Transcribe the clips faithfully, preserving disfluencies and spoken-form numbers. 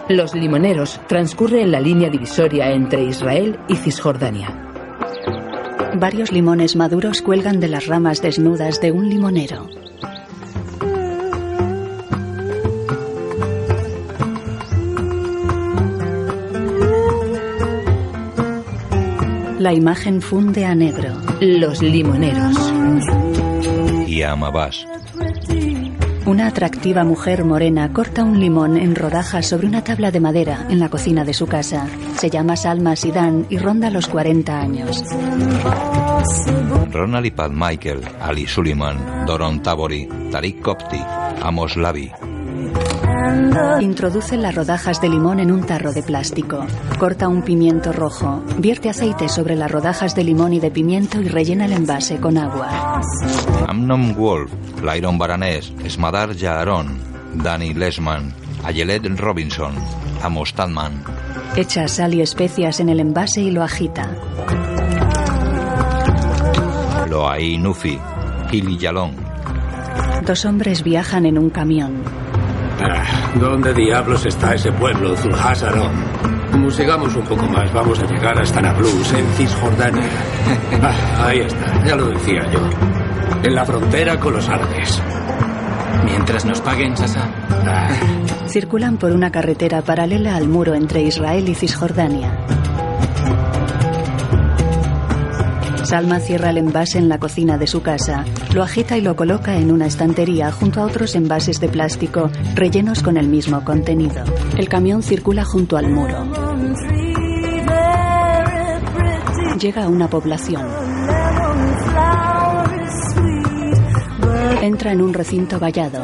Los Limoneros transcurre en la línea divisoria entre Israel y Cisjordania. Varios limones maduros cuelgan de las ramas desnudas de un limonero. La imagen funde a negro. Los Limoneros. Yamabás. Una atractiva mujer morena corta un limón en rodajas sobre una tabla de madera en la cocina de su casa. Se llama Salma Sidan y ronda los cuarenta años. Ronald y Pat Michael, Ali Suleiman, Doron Tabori, Tariq Kopti, Amos Lavi. Introduce las rodajas de limón en un tarro de plástico. Corta un pimiento rojo. Vierte aceite sobre las rodajas de limón y de pimiento y rellena el envase con agua. Amnon Wolf, Lyron Baranés, Smadar Yaharon, Danny Lesman, Ayelet Robinson, Amos Tadman. Echa sal y especias en el envase y lo agita. Loai Nufi, Hili Yalon. Dos hombres viajan en un camión. Ah, ¿dónde diablos está ese pueblo, Zulhassaron? Como sigamos un poco más, vamos a llegar hasta Nablus, en Cisjordania. Ah, ahí está, ya lo decía yo. En la frontera con los árabes. Mientras nos paguen, Sasa. Ah. Circulan por una carretera paralela al muro entre Israel y Cisjordania. Salma cierra el envase en la cocina de su casa, lo agita y lo coloca en una estantería junto a otros envases de plástico rellenos con el mismo contenido. El camión circula junto al muro. Llega a una población. Entra en un recinto vallado.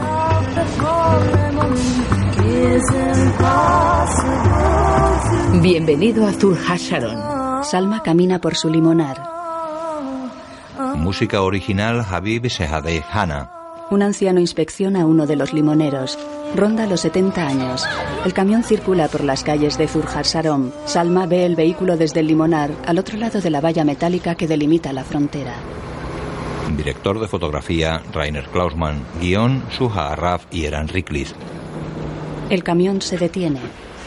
Bienvenido a Zulhassaron. Salma camina por su limonar. Música original Habib Sehadeh Hanna. Un anciano inspecciona a uno de los limoneros. Ronda los setenta años. El camión circula por las calles de Zulhassaron. Salma ve el vehículo desde el limonar, al otro lado de la valla metálica que delimita la frontera. Director de fotografía Rainer Klausmann. Guión Suha Arraf y Eran Riklis. El camión se detiene.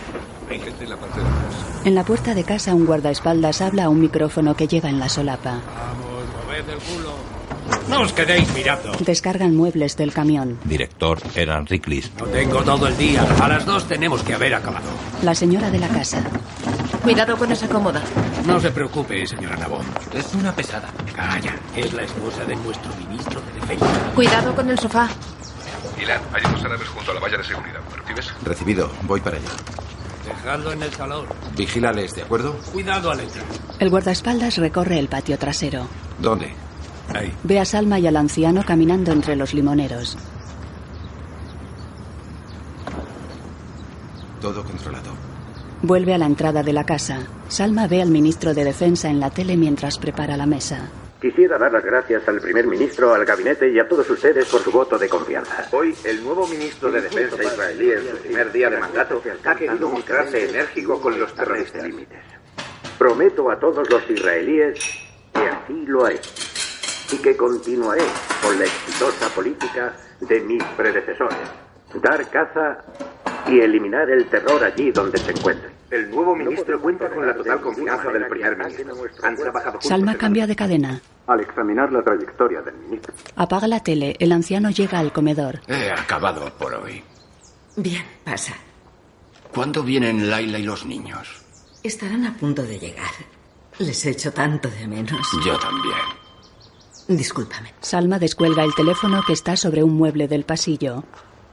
En la puerta de casa un guardaespaldas habla a un micrófono que lleva en la solapa. El culo. No os quedéis mirando. Descargan muebles del camión. Director Eran Riklis. No tengo todo el día. A las dos tenemos que haber acabado. La señora de la casa. Cuidado con esa cómoda. No se preocupe, señora Nabón. Es una pesada. Calla, es la esposa de nuestro ministro de Defensa. Cuidado con el sofá. Ilan, hay unos árabes junto a la valla de seguridad. ¿Me recibes? Recibido, voy para allá. Dejadlo en el salón. Vigílales, ¿de acuerdo? Cuidado al entrar. El guardaespaldas recorre el patio trasero. ¿Dónde? Ahí. Ve a Salma y al anciano caminando entre los limoneros. Todo controlado. Vuelve a la entrada de la casa. Salma ve al ministro de Defensa en la tele mientras prepara la mesa. Quisiera dar las gracias al primer ministro, al gabinete y a todos ustedes por su voto de confianza. Hoy, el nuevo ministro de Defensa israelí, en su primer día de mandato, ha querido mostrarse enérgico con los terroristas. Prometo a todos los israelíes que así lo haré y que continuaré con la exitosa política de mis predecesores. Dar caza y eliminar el terror allí donde se encuentren. El nuevo ministro cuenta con la total confianza del primer ministro. Han trabajado juntos. Salma cambia de cadena. Al examinar la trayectoria del ministro. Apaga la tele. El anciano llega al comedor. He acabado por hoy. Bien, pasa. ¿Cuándo vienen Laila y los niños? Estarán a punto de llegar. Les echo tanto de menos. Yo también. Discúlpame. Salma descuelga el teléfono que está sobre un mueble del pasillo.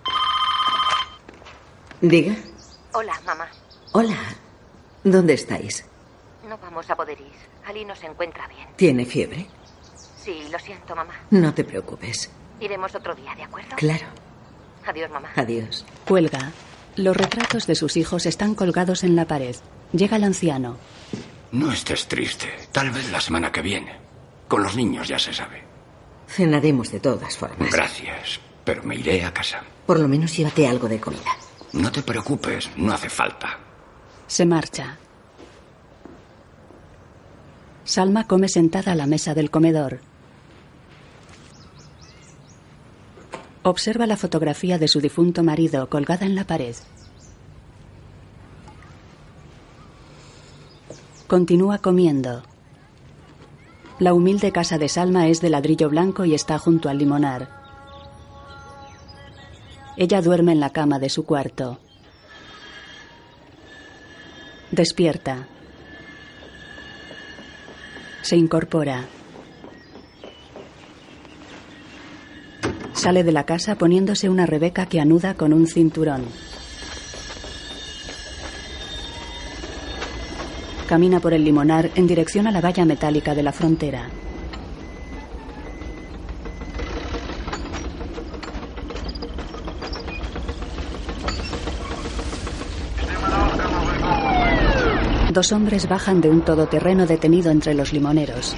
Diga. Hola, mamá. Hola. ¿Dónde estáis? No vamos a poder ir. Ali no se encuentra bien. ¿Tiene fiebre? Sí, lo siento, mamá. No te preocupes. Iremos otro día, ¿de acuerdo? Claro. Adiós, mamá. Adiós. Cuelga. Los retratos de sus hijos están colgados en la pared. Llega el anciano. No estés triste. Tal vez la semana que viene. Con los niños ya se sabe. Cenaremos de todas formas. Gracias, pero me iré a casa. Por lo menos llévate algo de comida. No te preocupes, no hace falta. Se marcha. Salma come sentada a la mesa del comedor. Observa la fotografía de su difunto marido colgada en la pared. Continúa comiendo. La humilde casa de Salma es de ladrillo blanco y está junto al limonar. Ella duerme en la cama de su cuarto. Despierta. Se incorpora. Sale de la casa poniéndose una rebeca que anuda con un cinturón. Camina por el limonar en dirección a la valla metálica de la frontera. Dos hombres bajan de un todoterreno detenido entre los limoneros.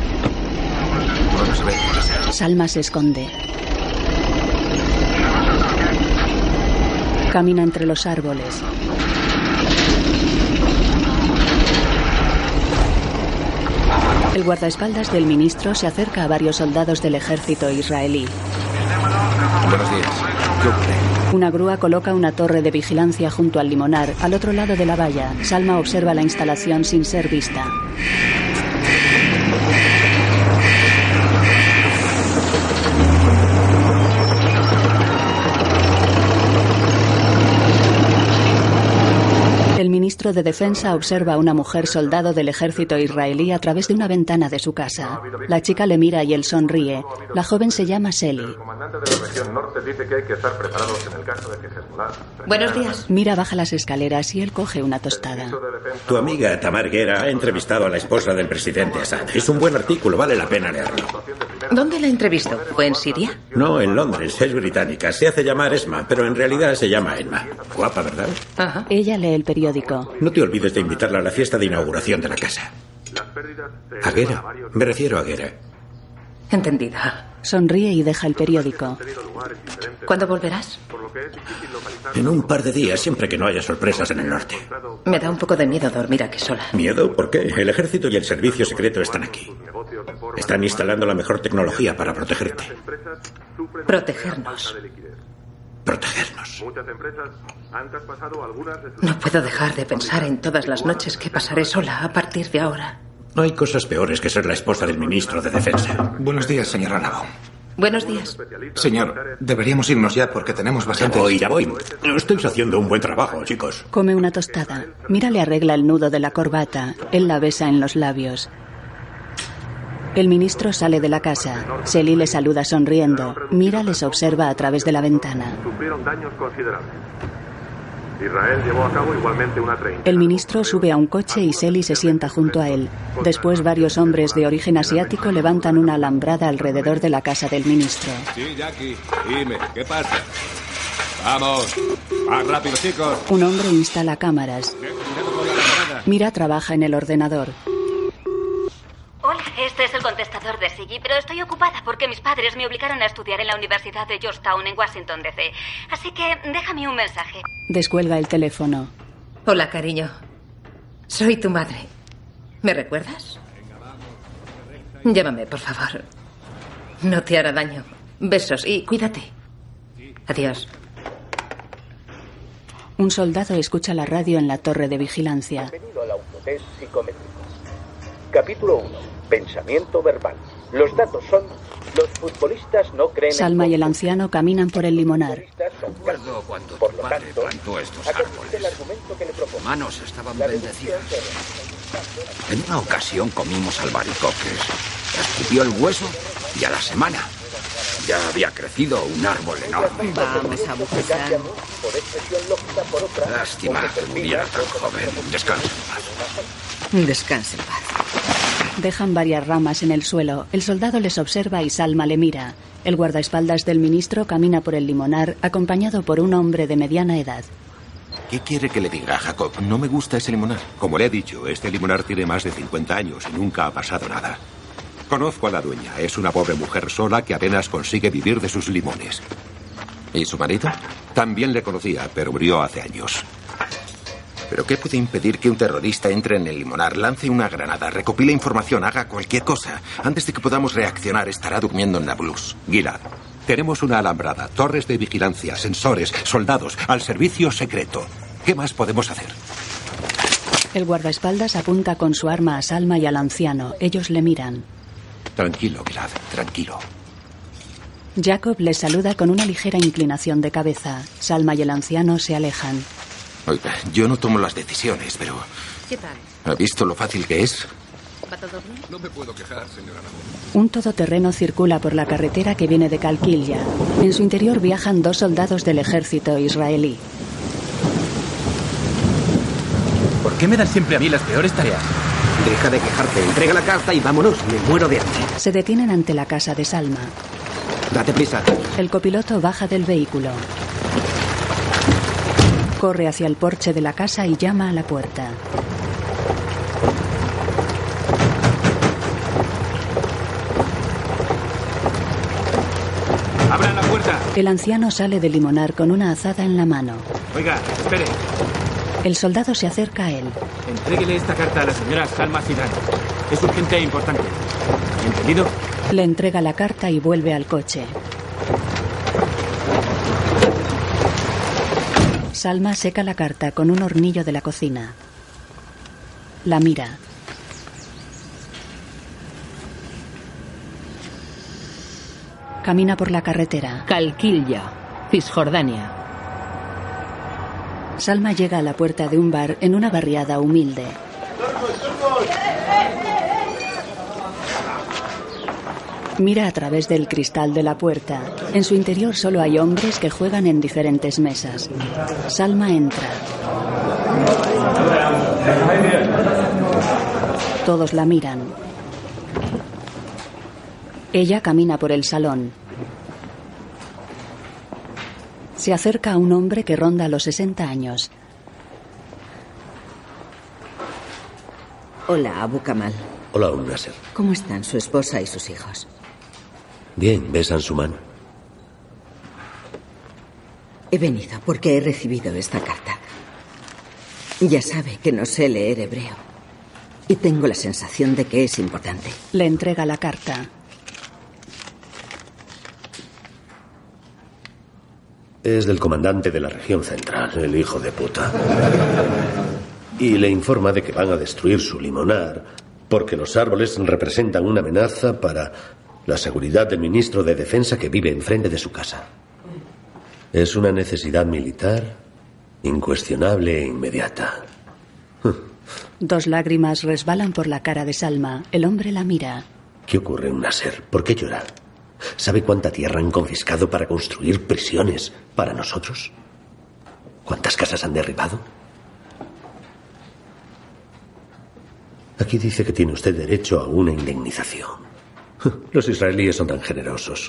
Salma se esconde. Camina entre los árboles. El guardaespaldas del ministro se acerca a varios soldados del ejército israelí. Buenos días. ¿Qué ocurre? Una grúa coloca una torre de vigilancia junto al limonar, al otro lado de la valla. Salma observa la instalación sin ser vista. El ministro de Defensa observa a una mujer soldado del ejército israelí a través de una ventana de su casa. La chica le mira y él sonríe. La joven se llama Seli. El comandante de la región norte dice que hay que estar preparados en el caso de que Hezbollah... Buenos días. Mira baja las escaleras y él coge una tostada. Tu amiga Tamar Guerra ha entrevistado a la esposa del presidente Assad. Es un buen artículo, vale la pena leerlo. ¿Dónde la entrevistó? ¿Fue en Siria? No, en Londres, es británica. Se hace llamar Esma, pero en realidad se llama Emma. Guapa, ¿verdad? Ajá. Ella lee el periódico. No te olvides de invitarla a la fiesta de inauguración de la casa. ¿A Guerra? Me refiero a Guerra. Entendida. Sonríe y deja el periódico. ¿Cuándo volverás? En un par de días, siempre que no haya sorpresas en el norte. Me da un poco de miedo dormir aquí sola. ¿Miedo? ¿Por qué? El ejército y el servicio secreto están aquí. Están instalando la mejor tecnología para protegerte. Protegernos. Protegernos. No puedo dejar de pensar en todas las noches que pasaré sola a partir de ahora. No hay cosas peores que ser la esposa del ministro de Defensa. Buenos días, señora Navo. Buenos días. Señor, deberíamos irnos ya porque tenemos bastante... Ya voy, ya voy. Estáis haciendo un buen trabajo, chicos. Come una tostada. Mira le arregla el nudo de la corbata. Él la besa en los labios. El ministro sale de la casa. Seli le saluda sonriendo. Mira les observa a través de la ventana. Sufrieron daños considerables. Israel llevó a cabo igualmente una treintena. El ministro sube a un coche y Seli se sienta junto a él. Después varios hombres de origen asiático levantan una alambrada alrededor de la casa del ministro. Sí, Jackie. Dime, ¿qué pasa? Vamos. Más rápido, chicos. Un hombre instala cámaras. Mira trabaja en el ordenador. Hola, este es el contestador de Siggy, pero estoy ocupada porque mis padres me obligaron a estudiar en la Universidad de Georgetown en Washington, D C Así que déjame un mensaje. Descuelga el teléfono. Hola, cariño. Soy tu madre. ¿Me recuerdas? Llámame, por favor. No te hará daño. Besos y cuídate. Adiós. Un soldado escucha la radio en la torre de vigilancia. Bienvenido al autotest psicométrico. Capítulo uno. Pensamiento verbal. Los datos son: los futbolistas no creen en... Salma y el anciano caminan por el limonar. Recuerdo cuando tu padre plantó estos árboles. Tus manos estaban bendecidas. En una ocasión comimos albaricoques. Escupió el hueso y a la semana ya había crecido un árbol enorme. Vamos a buscar. Lástima que muriera tan joven. Descansa en paz. Descansa en paz. Dejan varias ramas en el suelo. El soldado les observa y Salma le mira. El guardaespaldas del ministro camina por el limonar acompañado por un hombre de mediana edad. ¿Qué quiere que le diga, Jacob? No me gusta ese limonar. Como le he dicho, este limonar tiene más de cincuenta años y nunca ha pasado nada. Conozco a la dueña. Es una pobre mujer sola que apenas consigue vivir de sus limones. ¿Y su marido? También le conocía, pero murió hace años. ¿Pero qué puede impedir que un terrorista entre en el limonar, lance una granada, recopile información, haga cualquier cosa? Antes de que podamos reaccionar, estará durmiendo en Nablus. Gilad, tenemos una alambrada, torres de vigilancia, sensores, soldados, al servicio secreto. ¿Qué más podemos hacer? El guardaespaldas apunta con su arma a Salma y al anciano. Ellos le miran. Tranquilo, Gilad, tranquilo. Jacob les saluda con una ligera inclinación de cabeza. Salma y el anciano se alejan. Oiga, yo no tomo las decisiones, pero... ¿Qué tal? ¿Ha visto lo fácil que es? ¿Va todo bien? No me puedo quejar, señora Nabón. Un todoterreno circula por la carretera que viene de Kalkilia. En su interior viajan dos soldados del ejército israelí. ¿Por qué me dan siempre a mí las peores tareas? Deja de quejarte, entrega la carta y vámonos, me muero de hambre. Se detienen ante la casa de Salma. Date prisa. El copiloto baja del vehículo. Corre hacia el porche de la casa y llama a la puerta. ¡Abran la puerta! El anciano sale de limonar con una azada en la mano. Oiga, espere. El soldado se acerca a él. Entréguele esta carta a la señora Salma Zidane. Es urgente e importante. ¿Entendido? Le entrega la carta y vuelve al coche. Salma seca la carta con un hornillo de la cocina. La mira. Camina por la carretera. Kalkilia, Cisjordania. Salma llega a la puerta de un bar en una barriada humilde. Mira a través del cristal de la puerta. En su interior solo hay hombres que juegan en diferentes mesas. Salma entra. Todos la miran. Ella camina por el salón. Se acerca a un hombre que ronda los sesenta años. Hola, Abu Kamal. Hola, Umm Nasser. ¿Cómo están su esposa y sus hijos? Bien, ¿besan su mano? He venido porque he recibido esta carta. Ya sabe que no sé leer hebreo. Y tengo la sensación de que es importante. Le entrega la carta. Es del comandante de la región central, el hijo de puta. Y le informa de que van a destruir su limonar porque los árboles representan una amenaza para la seguridad del ministro de Defensa que vive enfrente de su casa. Es una necesidad militar incuestionable e inmediata. Dos lágrimas resbalan por la cara de Salma. El hombre la mira. ¿Qué ocurre, Umm Nasser? ¿Por qué llora? ¿Sabe cuánta tierra han confiscado para construir prisiones para nosotros? ¿Cuántas casas han derribado? Aquí dice que tiene usted derecho a una indemnización. Los israelíes son tan generosos.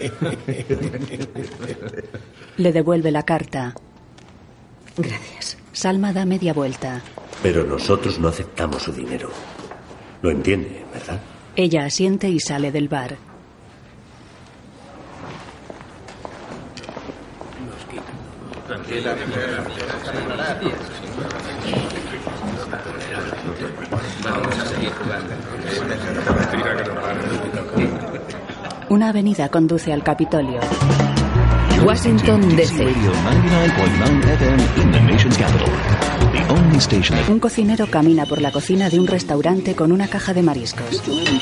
Le devuelve la carta. Gracias. Salma da media vuelta. Pero nosotros no aceptamos su dinero. Lo entiende, ¿verdad? Ella asiente y sale del bar. Una avenida conduce al Capitolio. Washington, D C Un cocinero camina por la cocina de un restaurante con una caja de mariscos.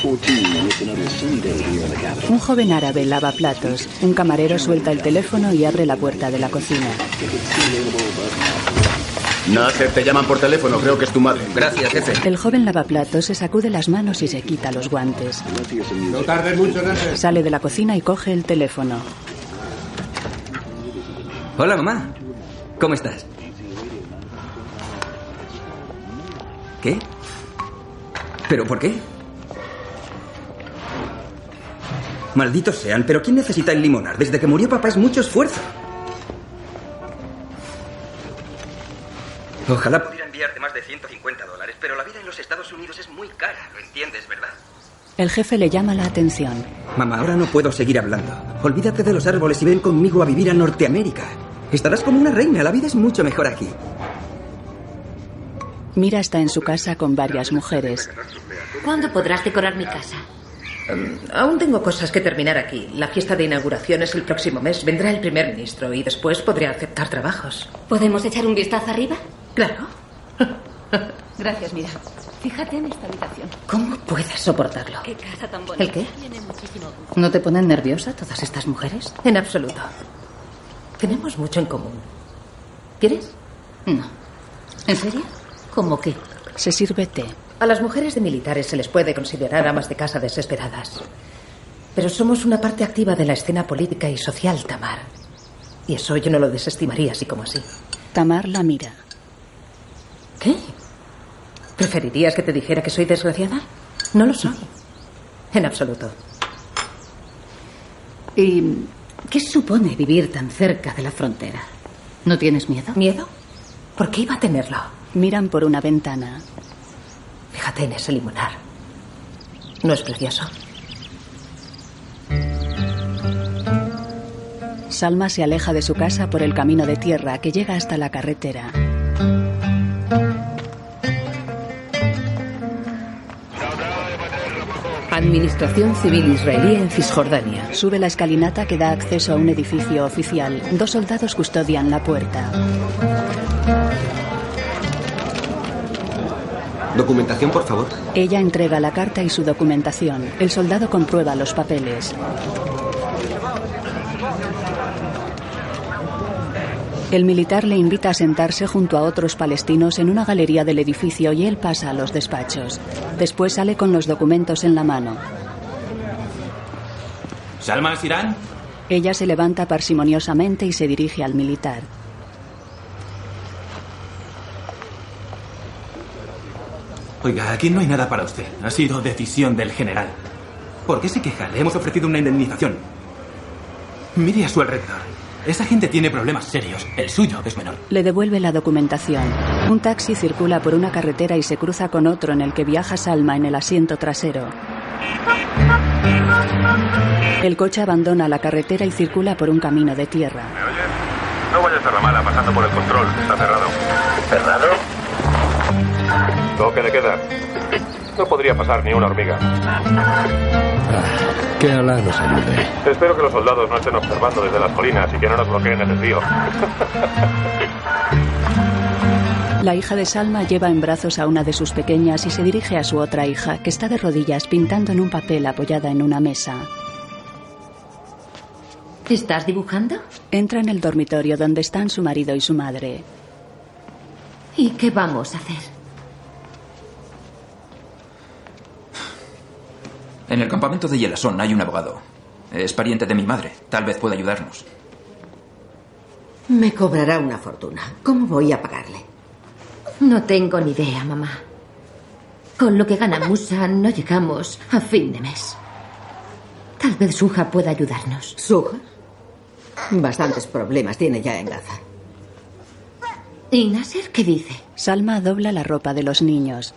Un joven árabe lava platos. Un camarero suelta el teléfono y abre la puerta de la cocina. Nasser, te llaman por teléfono, creo que es tu madre. Gracias, jefe. El joven lavaplatos se sacude las manos y se quita los guantes. No tardes mucho, Nasser. Sale de la cocina y coge el teléfono. Hola, mamá. ¿Cómo estás? ¿Qué? ¿Pero por qué? Malditos sean, pero ¿quién necesita el limonar? Desde que murió papá es mucho esfuerzo. Ojalá pudiera enviarte más de ciento cincuenta dólares, pero la vida en los Estados Unidos es muy cara, ¿lo entiendes, verdad? El jefe le llama la atención. Mamá, ahora no puedo seguir hablando. Olvídate de los árboles y ven conmigo a vivir a Norteamérica. Estarás como una reina, la vida es mucho mejor aquí. Mira está en su casa con varias mujeres. ¿Cuándo podrás decorar mi casa? Um, aún tengo cosas que terminar aquí. La fiesta de inauguración es el próximo mes. Vendrá el primer ministro y después podré aceptar trabajos. ¿Podemos echar un vistazo arriba? Claro. Gracias, mira. Fíjate en esta habitación. ¿Cómo puedes soportarlo? Qué casa tan bonita. ¿El qué? Tiene muchísimo gusto. ¿No te ponen nerviosa todas estas mujeres? En absoluto. Tenemos mucho en común. ¿Quieres? No. ¿En serio? ¿Cómo qué? Se sirve té. A las mujeres de militares se les puede considerar amas de casa desesperadas. Pero somos una parte activa de la escena política y social, Tamar. Y eso yo no lo desestimaría así como así. Tamar la mira. ¿Qué? ¿Preferirías que te dijera que soy desgraciada? No lo soy. En absoluto. ¿Y qué supone vivir tan cerca de la frontera? ¿No tienes miedo? ¿Miedo? ¿Por qué iba a tenerlo? Miran por una ventana. Fíjate en ese limonar. ¿No es precioso? Salma se aleja de su casa por el camino de tierra que llega hasta la carretera. Administración Civil Israelí en Cisjordania. Sube la escalinata que da acceso a un edificio oficial. Dos soldados custodian la puerta. Documentación, por favor. Ella entrega la carta y su documentación. El soldado comprueba los papeles. El militar le invita a sentarse junto a otros palestinos en una galería del edificio y él pasa a los despachos. Después sale con los documentos en la mano. ¿Salma Sirán? Ella se levanta parsimoniosamente y se dirige al militar. Oiga, aquí no hay nada para usted. Ha sido decisión del general. ¿Por qué se queja? Le hemos ofrecido una indemnización. Mire a su alrededor. Esa gente tiene problemas serios. El suyo es menor. Le devuelve la documentación. Un taxi circula por una carretera y se cruza con otro en el que viaja Salma en el asiento trasero. El coche abandona la carretera y circula por un camino de tierra. ¿Me oyes? No vayas a Ramala pasando por el control. Está cerrado. ¿Cerrado? Toque de queda. No podría pasar ni una hormiga. Ah, que Alá nos ayude. Espero que los soldados no estén observando desde las colinas y que no nos bloqueen el desvío. La hija de Salma lleva en brazos a una de sus pequeñas y se dirige a su otra hija, que está de rodillas pintando en un papel apoyada en una mesa. ¿Estás dibujando? Entra en el dormitorio donde están su marido y su madre. ¿Y qué vamos a hacer? En el campamento de Yelasón hay un abogado. Es pariente de mi madre. Tal vez pueda ayudarnos. Me cobrará una fortuna. ¿Cómo voy a pagarle? No tengo ni idea, mamá. Con lo que gana Musa no llegamos a fin de mes. Tal vez Suja pueda ayudarnos. ¿Suja? Bastantes problemas tiene ya en Gaza. ¿Y Nasser qué dice? Salma dobla la ropa de los niños.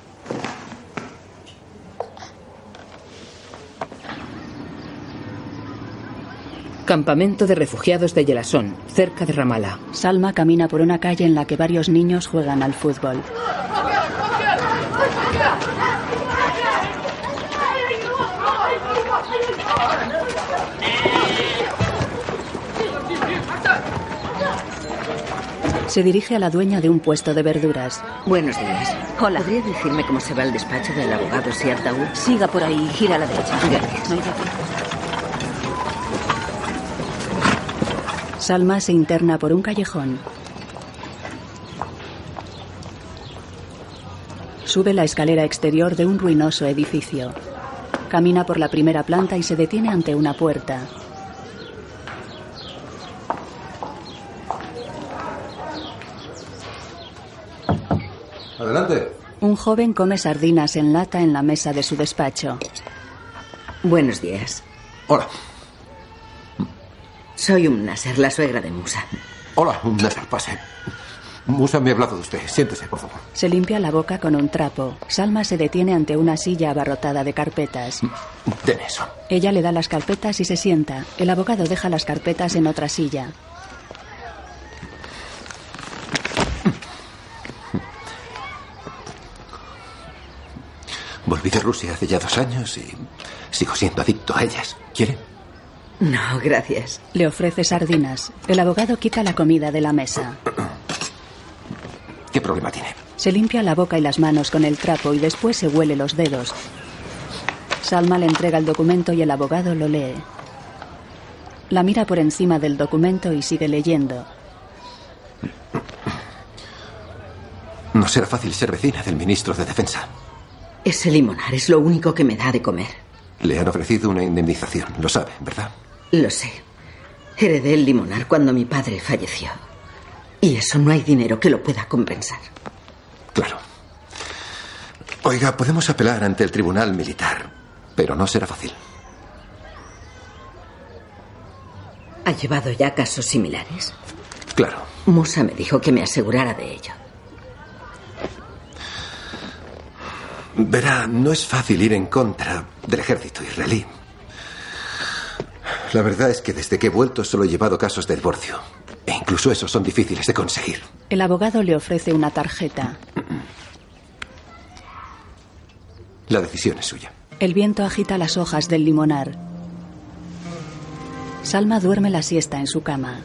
Campamento de refugiados de Yelasón, cerca de Ramala. Salma camina por una calle en la que varios niños juegan al fútbol. Se dirige a la dueña de un puesto de verduras. Buenos días. Hola. ¿Podría decirme cómo se va al despacho del abogado Siad Daoud? Siga por ahí, gira a la derecha. Gracias. No hay de qué. Salma se interna por un callejón. Sube la escalera exterior de un ruinoso edificio. Camina por la primera planta y se detiene ante una puerta. Adelante. Un joven come sardinas en lata en la mesa de su despacho. Buenos días. Hola. Soy un Nasser, la suegra de Musa. Hola, un Nasser, pase. Musa me ha hablado de usted. Siéntese, por favor. Se limpia la boca con un trapo. Salma se detiene ante una silla abarrotada de carpetas. Deme eso. Ella le da las carpetas y se sienta. El abogado deja las carpetas en otra silla. Volví de Rusia hace ya dos años y sigo siendo adicto a ellas. ¿Quiere? No, gracias. Le ofrece sardinas. El abogado quita la comida de la mesa. ¿Qué problema tiene? Se limpia la boca y las manos con el trapo y después se huele los dedos. Salma le entrega el documento y el abogado lo lee. La mira por encima del documento y sigue leyendo. No será fácil ser vecina del ministro de Defensa. Ese limonar es lo único que me da de comer. Le han ofrecido una indemnización, lo sabe, ¿verdad? Lo sé. Heredé el limonar cuando mi padre falleció. Y eso no hay dinero que lo pueda compensar. Claro. Oiga, podemos apelar ante el tribunal militar, pero no será fácil. ¿Ha llevado ya casos similares? Claro. Musa me dijo que me asegurara de ello. Verá, no es fácil ir en contra del ejército israelí. La verdad es que desde que he vuelto solo he llevado casos de divorcio. E incluso esos son difíciles de conseguir. El abogado le ofrece una tarjeta. La decisión es suya. El viento agita las hojas del limonar. Salma duerme la siesta en su cama.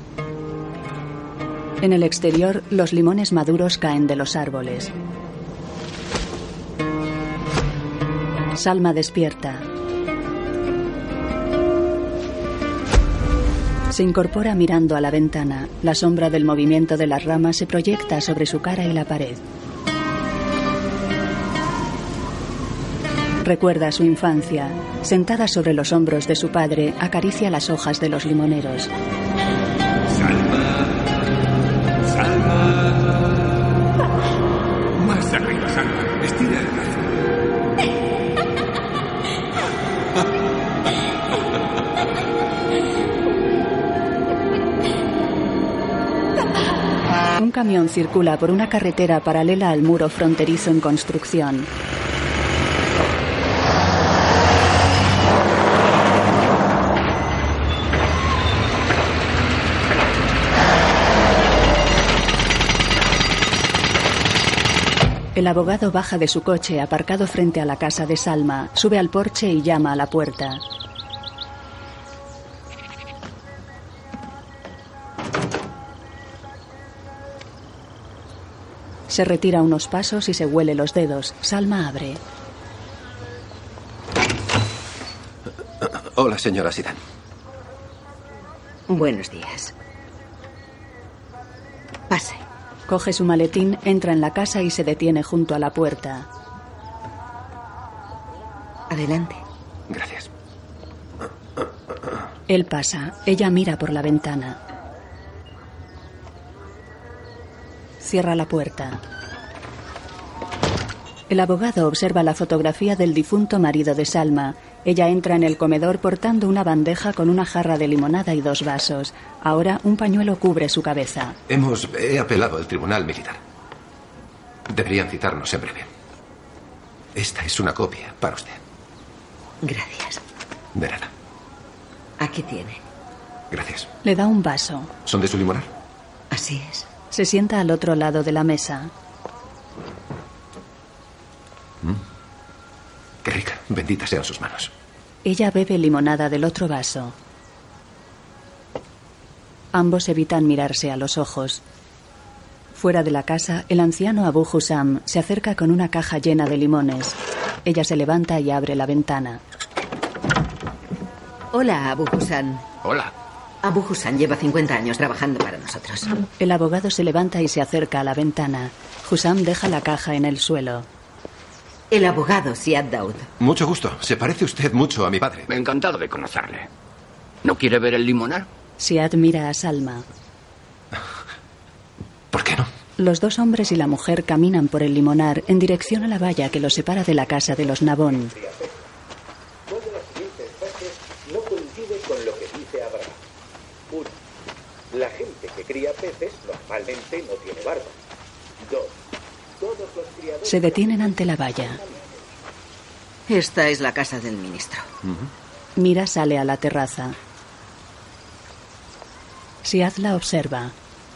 En el exterior, los limones maduros caen de los árboles. Salma despierta. Se incorpora mirando a la ventana. La sombra del movimiento de las ramas se proyecta sobre su cara y la pared. Recuerda su infancia. Sentada sobre los hombros de su padre, acaricia las hojas de los limoneros. Salma. Salma. Más arriba, Salma. Estira el brazo. Un camión circula por una carretera paralela al muro fronterizo en construcción. El abogado baja de su coche aparcado frente a la casa de Salma, sube al porche y llama a la puerta. Se retira unos pasos y se huele los dedos. Salma abre. Hola, señora Sidan. Buenos días. Pase. Coge su maletín, entra en la casa y se detiene junto a la puerta. Adelante. Gracias. Él pasa. Ella mira por la ventana. Cierra la puerta. El abogado observa la fotografía del difunto marido de Salma. Ella entra en el comedor portando una bandeja con una jarra de limonada y dos vasos. Ahora un pañuelo cubre su cabeza. Hemos... He apelado al tribunal militar. Deberían citarnos en breve. Esta es una copia para usted. Gracias. De nada. Aquí tiene. Gracias. Le da un vaso. ¿Son de su limonar? Así es. Se sienta al otro lado de la mesa. Mm. Qué rica. Benditas sean sus manos. Ella bebe limonada del otro vaso. Ambos evitan mirarse a los ojos. Fuera de la casa, el anciano Abu Hussam se acerca con una caja llena de limones. Ella se levanta y abre la ventana. Hola, Abu Hussam. Hola. Abu Hussam lleva cincuenta años trabajando para nosotros. El abogado se levanta y se acerca a la ventana. Hussam deja la caja en el suelo. El abogado Siad Daoud. Mucho gusto. Se parece usted mucho a mi padre. Encantado de conocerle. ¿No quiere ver el limonar? Siad mira a Salma. ¿Por qué no? Los dos hombres y la mujer caminan por el limonar en dirección a la valla que los separa de la casa de los Nabón. ¿Cuál de las siguientes frases no coincide con lo que dice Abraham? Uno. La gente que cría peces normalmente no tiene barba. Dos. Todos los criadores... Se detienen ante la valla. Esta es la casa del ministro. Uh-huh. Mira sale a la terraza. Siad la observa.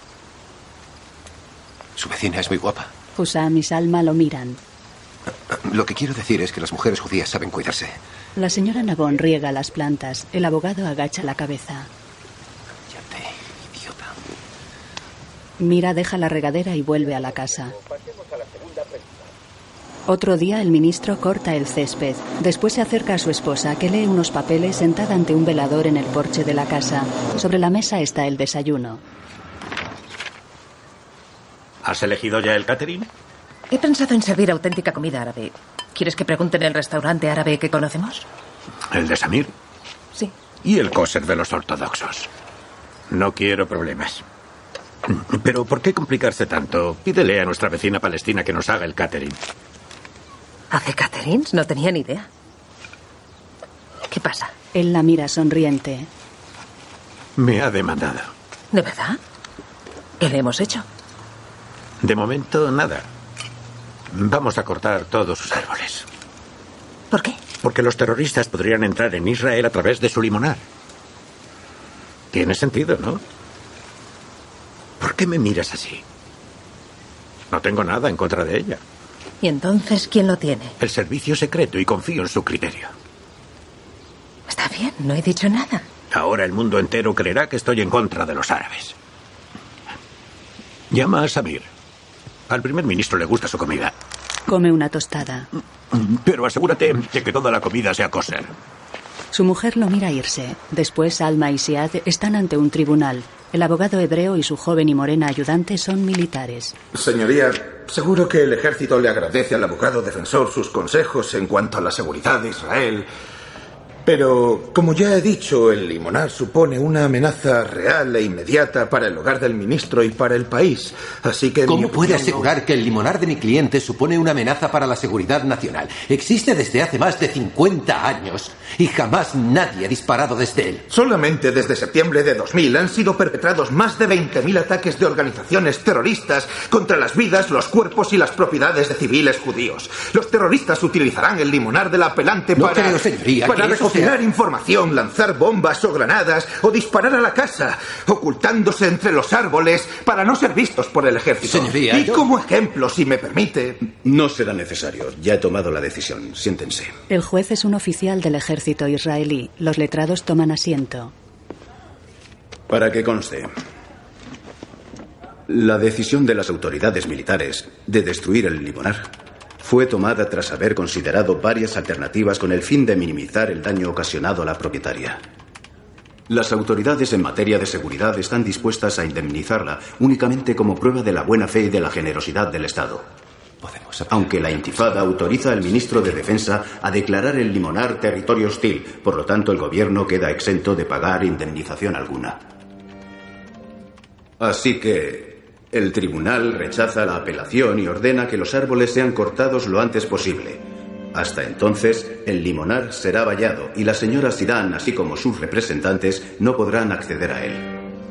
Su vecina es muy guapa. Hussam y Salma lo miran. Lo que quiero decir es que las mujeres judías saben cuidarse. La señora Nabón riega las plantas. El abogado agacha la cabeza. Cállate, idiota. Mira deja la regadera y vuelve a la casa. Otro día el ministro corta el césped. Después se acerca a su esposa, que lee unos papeles sentada ante un velador en el porche de la casa. Sobre la mesa está el desayuno. ¿Has elegido ya el catering? He pensado en servir auténtica comida árabe. ¿Quieres que pregunte en el restaurante árabe que conocemos? ¿El de Samir? Sí. Y el kosher de los ortodoxos. No quiero problemas. Pero ¿por qué complicarse tanto? Pídele a nuestra vecina palestina que nos haga el catering. ¿Hace caterings? No tenía ni idea. ¿Qué pasa? Él la mira sonriente. Me ha demandado. ¿De verdad? ¿Qué le hemos hecho? De momento, nada. Vamos a cortar todos sus árboles. ¿Por qué? Porque los terroristas podrían entrar en Israel a través de su limonar. Tiene sentido, ¿no? ¿Por qué me miras así? No tengo nada en contra de ella. ¿Y entonces quién lo tiene? El servicio secreto, y confío en su criterio. Está bien, no he dicho nada. Ahora el mundo entero creerá que estoy en contra de los árabes. Llama a Samir. Al primer ministro le gusta su comida. Come una tostada. Pero asegúrate de que toda la comida sea kosher. Su mujer lo mira irse. Después Alma y Siad están ante un tribunal. El abogado hebreo y su joven y morena ayudante son militares. Señoría, seguro que el ejército le agradece al abogado defensor sus consejos en cuanto a la seguridad de Israel. Pero, como ya he dicho, el limonar supone una amenaza real e inmediata para el hogar del ministro y para el país. Así que... ¿Cómo puede asegurar que el limonar de mi cliente supone una amenaza para la seguridad nacional? Existe desde hace más de cincuenta años y jamás nadie ha disparado desde él. Solamente desde septiembre de dos mil han sido perpetrados más de veinte mil ataques de organizaciones terroristas contra las vidas, los cuerpos y las propiedades de civiles judíos. Los terroristas utilizarán el limonar del apelante no para... creo, señoría, para que eso recopilar sea... información, lanzar bombas o granadas o disparar a la casa, ocultándose entre los árboles para no ser vistos por el ejército. Señoría, y yo... como ejemplo, si me permite... No será necesario. Ya he tomado la decisión. Siéntense. El juez es un oficial del ejército israelí. Los letrados toman asiento. Para que conste, la decisión de las autoridades militares de destruir el limonar fue tomada tras haber considerado varias alternativas con el fin de minimizar el daño ocasionado a la propietaria. Las autoridades en materia de seguridad están dispuestas a indemnizarla únicamente como prueba de la buena fe y de la generosidad del Estado. Aunque la intifada autoriza al ministro de Defensa a declarar el limonar territorio hostil, por lo tanto el gobierno queda exento de pagar indemnización alguna. Así que el tribunal rechaza la apelación y ordena que los árboles sean cortados lo antes posible. Hasta entonces, el limonar será vallado y la señora Sidán, así como sus representantes, no podrán acceder a él.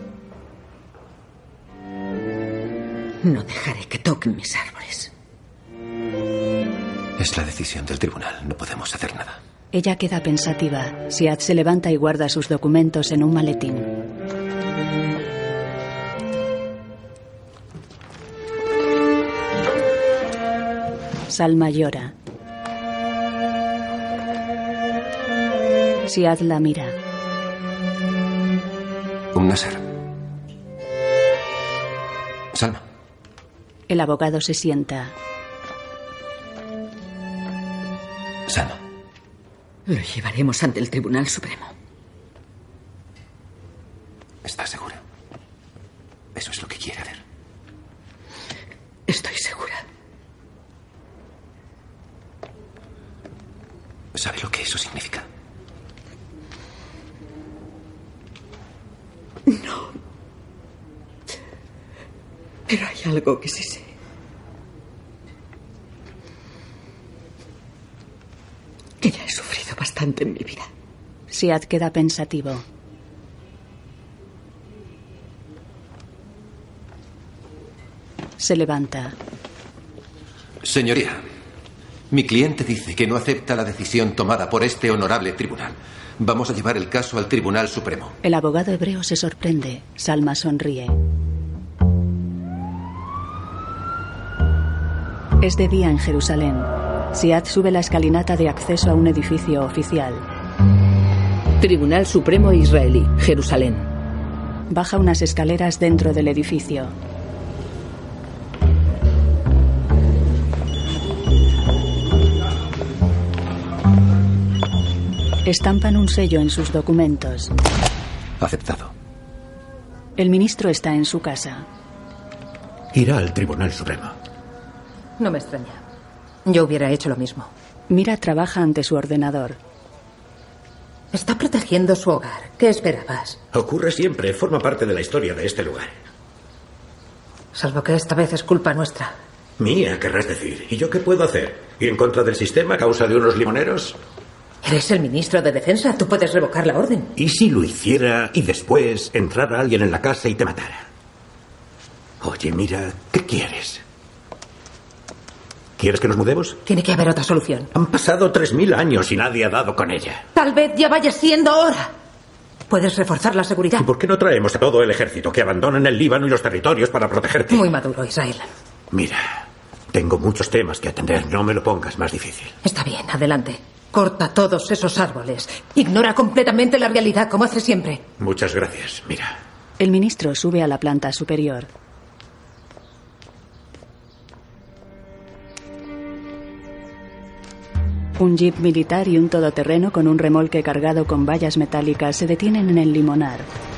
No dejaré que toquen mis árboles. Es la decisión del tribunal. No podemos hacer nada. Ella queda pensativa. Siad se levanta y guarda sus documentos en un maletín. Salma llora. Siad la mira. Un Nasser. Salma. El abogado se sienta. Salma. Lo llevaremos ante el Tribunal Supremo. ¿Estás segura? Eso es lo que quiere ver. Estoy segura. ¿Sabe lo que eso significa? No. Pero hay algo que sí sé. Que ya he sufrido bastante en mi vida. Siad queda pensativo. Se levanta. Señoría, mi cliente dice que no acepta la decisión tomada por este honorable tribunal. Vamos a llevar el caso al Tribunal Supremo. El abogado hebreo se sorprende. Salma sonríe. Es de día en Jerusalén. Siad sube la escalinata de acceso a un edificio oficial. Tribunal Supremo Israelí, Jerusalén. Baja unas escaleras dentro del edificio. Estampan un sello en sus documentos. Aceptado. El ministro está en su casa. Irá al Tribunal Supremo. No me extraña. Yo hubiera hecho lo mismo. Mira trabaja ante su ordenador. Está protegiendo su hogar. ¿Qué esperabas? Ocurre siempre. Forma parte de la historia de este lugar. Salvo que esta vez es culpa nuestra. Mía, querrás decir. ¿Y yo qué puedo hacer? ¿Ir en contra del sistema a causa de unos limoneros? Eres el ministro de Defensa. Tú puedes revocar la orden. ¿Y si lo hiciera y después entrara alguien en la casa y te matara? Oye, mira, ¿qué quieres? ¿Quieres que nos mudemos? Tiene que haber otra solución. Han pasado tres mil años y nadie ha dado con ella. Tal vez ya vaya siendo hora. Puedes reforzar la seguridad. ¿Y por qué no traemos a todo el ejército que abandonen el Líbano y los territorios para protegerte? Muy maduro, Israel. Mira, tengo muchos temas que atender. No me lo pongas más difícil. Está bien, adelante. Corta todos esos árboles. Ignora completamente la realidad, como hace siempre. Muchas gracias. Mira. El ministro sube a la planta superior. Un jeep militar y un todoterreno con un remolque cargado con vallas metálicas se detienen en el limonar.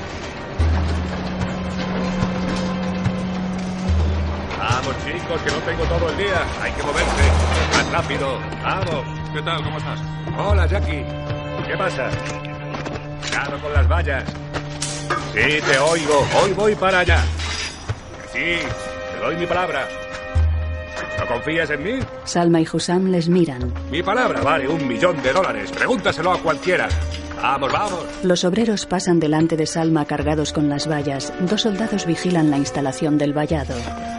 Vamos, chicos, que no tengo todo el día. Hay que moverse. Más rápido. Vamos. ¿Qué tal? ¿Cómo estás? Hola, Jackie. ¿Qué pasa? Cuidado con las vallas. Sí, te oigo. Hoy voy para allá. Sí, te doy mi palabra. ¿No confías en mí? Salma y Hussam les miran. Mi palabra vale un millón de dólares. Pregúntaselo a cualquiera. Vamos, vamos. Los obreros pasan delante de Salma cargados con las vallas. Dos soldados vigilan la instalación del vallado.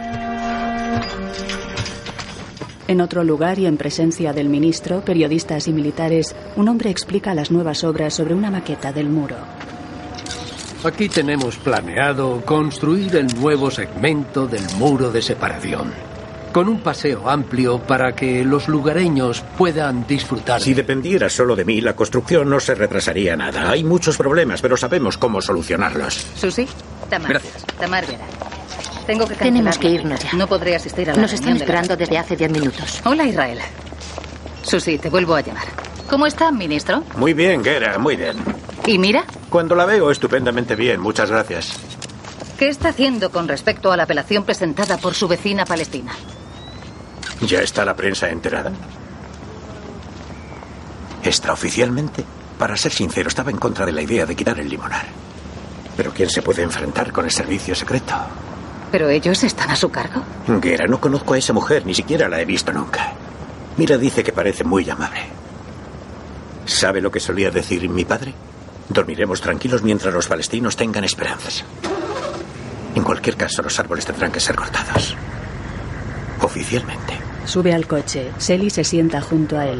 En otro lugar y en presencia del ministro, periodistas y militares, un hombre explica las nuevas obras sobre una maqueta del muro. Aquí tenemos planeado construir el nuevo segmento del muro de separación, con un paseo amplio para que los lugareños puedan disfrutar. Si dependiera solo de mí, la construcción no se retrasaría nada. Hay muchos problemas, pero sabemos cómo solucionarlos. Susi, Tamar. Gracias. Tamar Guerra. Tengo que cancelar. Tenemos que irnos ya. No podré asistir a la Nos están reunión de la- esperando desde hace diez minutos. Hola, Israel. Susi, te vuelvo a llamar. ¿Cómo está, ministro? Muy bien, Gera, muy bien. ¿Y mira? Cuando la veo estupendamente bien, muchas gracias. ¿Qué está haciendo con respecto a la apelación presentada por su vecina palestina? ¿Ya está la prensa enterada? Extraoficialmente, para ser sincero, estaba en contra de la idea de quitar el limonar. Pero ¿quién se puede enfrentar con el servicio secreto? ¿Pero ellos están a su cargo? Gera, no conozco a esa mujer, ni siquiera la he visto nunca. Mira, dice que parece muy amable. ¿Sabe lo que solía decir mi padre? Dormiremos tranquilos mientras los palestinos tengan esperanzas. En cualquier caso, los árboles tendrán que ser cortados. Oficialmente. Sube al coche. Sally se sienta junto a él.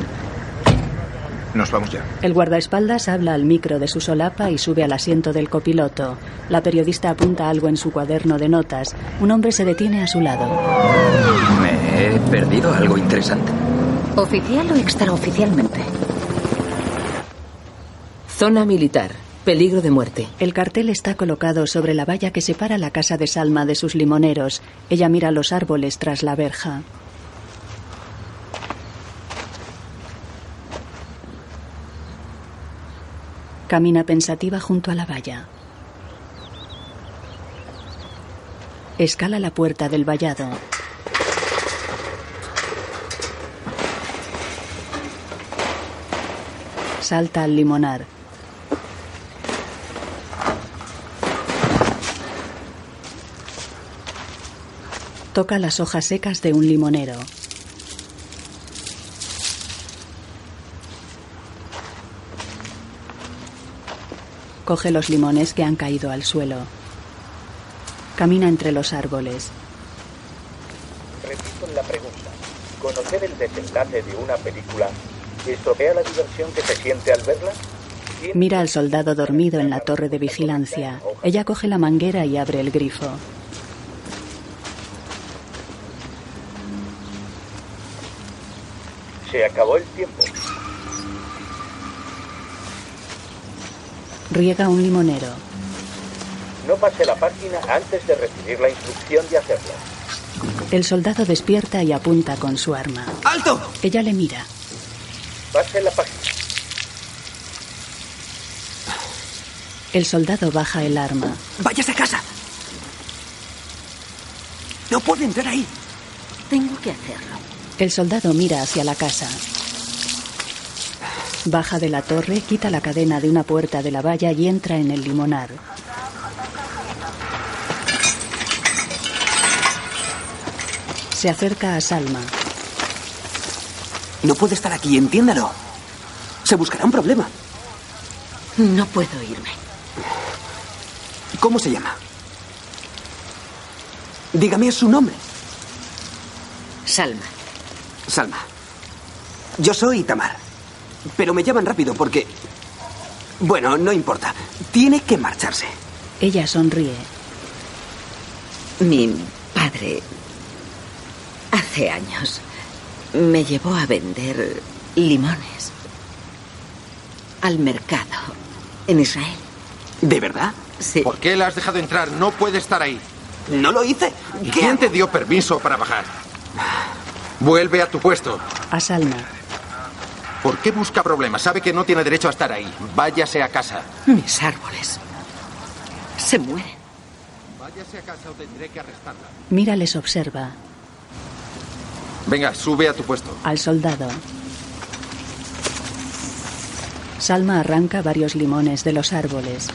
Nos vamos ya. El guardaespaldas habla al micro de su solapa y sube al asiento del copiloto. La periodista apunta algo en su cuaderno de notas. Un hombre se detiene a su lado. Me he perdido algo interesante. ¿Oficial o extraoficialmente? Zona militar. Peligro de muerte. El cartel está colocado sobre la valla que separa la casa de Salma de sus limoneros. Ella mira los árboles tras la verja. Camina pensativa junto a la valla. Escala la puerta del vallado. Salta al limonar. Toca las hojas secas de un limonero. Coge los limones que han caído al suelo. Camina entre los árboles. Repito la pregunta. ¿Conocer el desenlace de una película estropea la diversión que se siente al verla? Mira al soldado dormido en la torre de vigilancia. Ella coge la manguera y abre el grifo. Se acabó el tiempo. Riega un limonero. No pase la página antes de recibir la instrucción de hacerlo. El soldado despierta y apunta con su arma. ¡Alto! Ella le mira. Pase la página. El soldado baja el arma. ¡Váyase a casa! No puede entrar ahí. Tengo que hacerlo. El soldado mira hacia la casa. Baja de la torre, quita la cadena de una puerta de la valla y entra en el limonar. Se acerca a Salma. No puede estar aquí, entiéndalo. Se buscará un problema. No puedo irme. ¿Cómo se llama? Dígame su nombre. Salma. Salma. Yo soy Tamar. Pero me llaman rápido porque... Bueno, no importa. Tiene que marcharse. Ella sonríe. Mi padre, hace años, me llevó a vender limones al mercado en Israel. ¿De verdad? Sí. ¿Por qué la has dejado entrar? No puede estar ahí. No lo hice. ¿Y quién te dio permiso para bajar? Vuelve a tu puesto. A Salma. ¿Por qué busca problemas? Sabe que no tiene derecho a estar ahí. Váyase a casa. Mis árboles se mueren. Váyase a casa o tendré que arrestarla. Mira les observa. Venga, sube a tu puesto. Al soldado. Salma arranca varios limones de los árboles.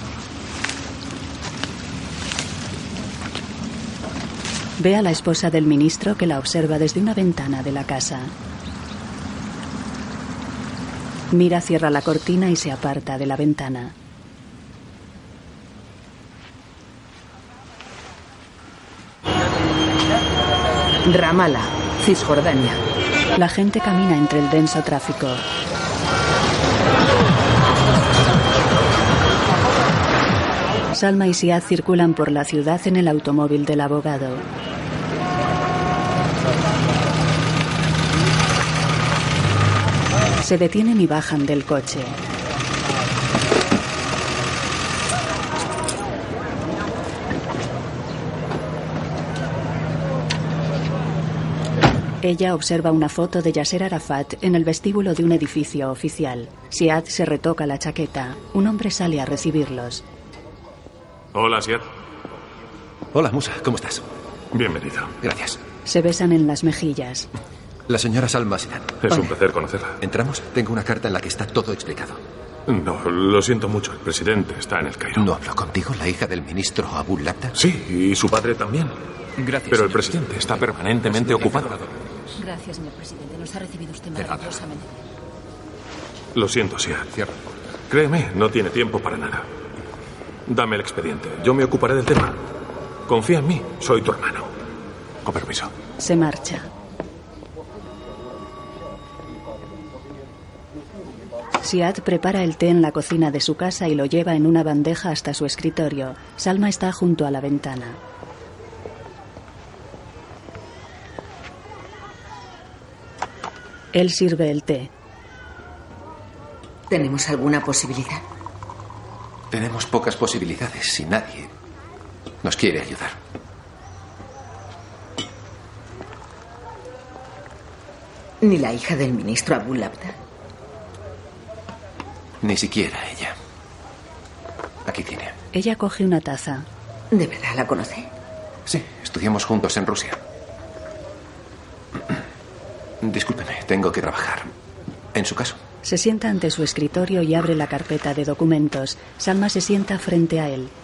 Ve a la esposa del ministro que la observa desde una ventana de la casa. Mira, cierra la cortina y se aparta de la ventana. Ramallah, Cisjordania. La gente camina entre el denso tráfico. Salma y Siad circulan por la ciudad en el automóvil del abogado. Se detienen y bajan del coche. Ella observa una foto de Yasser Arafat en el vestíbulo de un edificio oficial. Siad se retoca la chaqueta. Un hombre sale a recibirlos. Hola, Siad. Hola, Musa. ¿Cómo estás? Bienvenido. Gracias. Se besan en las mejillas. La señora Salma Sinan. Es un placer conocerla. ¿Entramos? Tengo una carta en la que está todo explicado. No, lo siento mucho. El presidente está en el Cairo. ¿No habló contigo la hija del ministro Abu Labda? Sí, y su padre también. Gracias. Pero el presidente está permanentemente ocupado. Gracias, señor presidente. Nos ha recibido usted De nada. maravillosamente. Lo siento, Siad. Créeme, no tiene tiempo para nada. Dame el expediente. Yo me ocuparé del tema. Confía en mí. Soy tu hermano. Con permiso. Se marcha. Siad prepara el té en la cocina de su casa y lo lleva en una bandeja hasta su escritorio. Salma está junto a la ventana. Él sirve el té. ¿Tenemos alguna posibilidad? Tenemos pocas posibilidades si nadie nos quiere ayudar. ¿Ni la hija del ministro Abu Labda? Ni siquiera ella. Aquí tiene. Ella coge una taza. ¿De verdad la conoce? Sí, estudiamos juntos en Rusia. Discúlpeme, tengo que trabajar. En su caso. Se sienta ante su escritorio y abre la carpeta de documentos. Salma se sienta frente a él.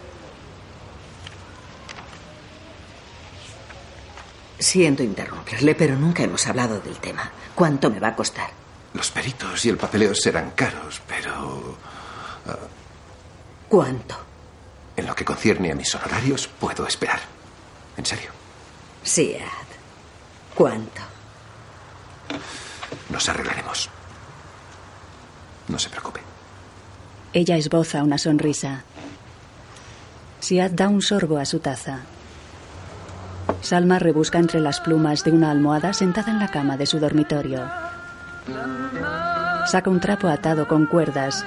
Siento interrumpirle, pero nunca hemos hablado del tema. ¿Cuánto me va a costar? Los peritos y el papeleo serán caros, pero... Uh, ¿Cuánto? En lo que concierne a mis honorarios, puedo esperar. ¿En serio? Siad. ¿Cuánto? Nos arreglaremos. No se preocupe. Ella esboza una sonrisa. Siad da un sorbo a su taza. Salma rebusca entre las plumas de una almohada sentada en la cama de su dormitorio. Saca un trapo atado con cuerdas.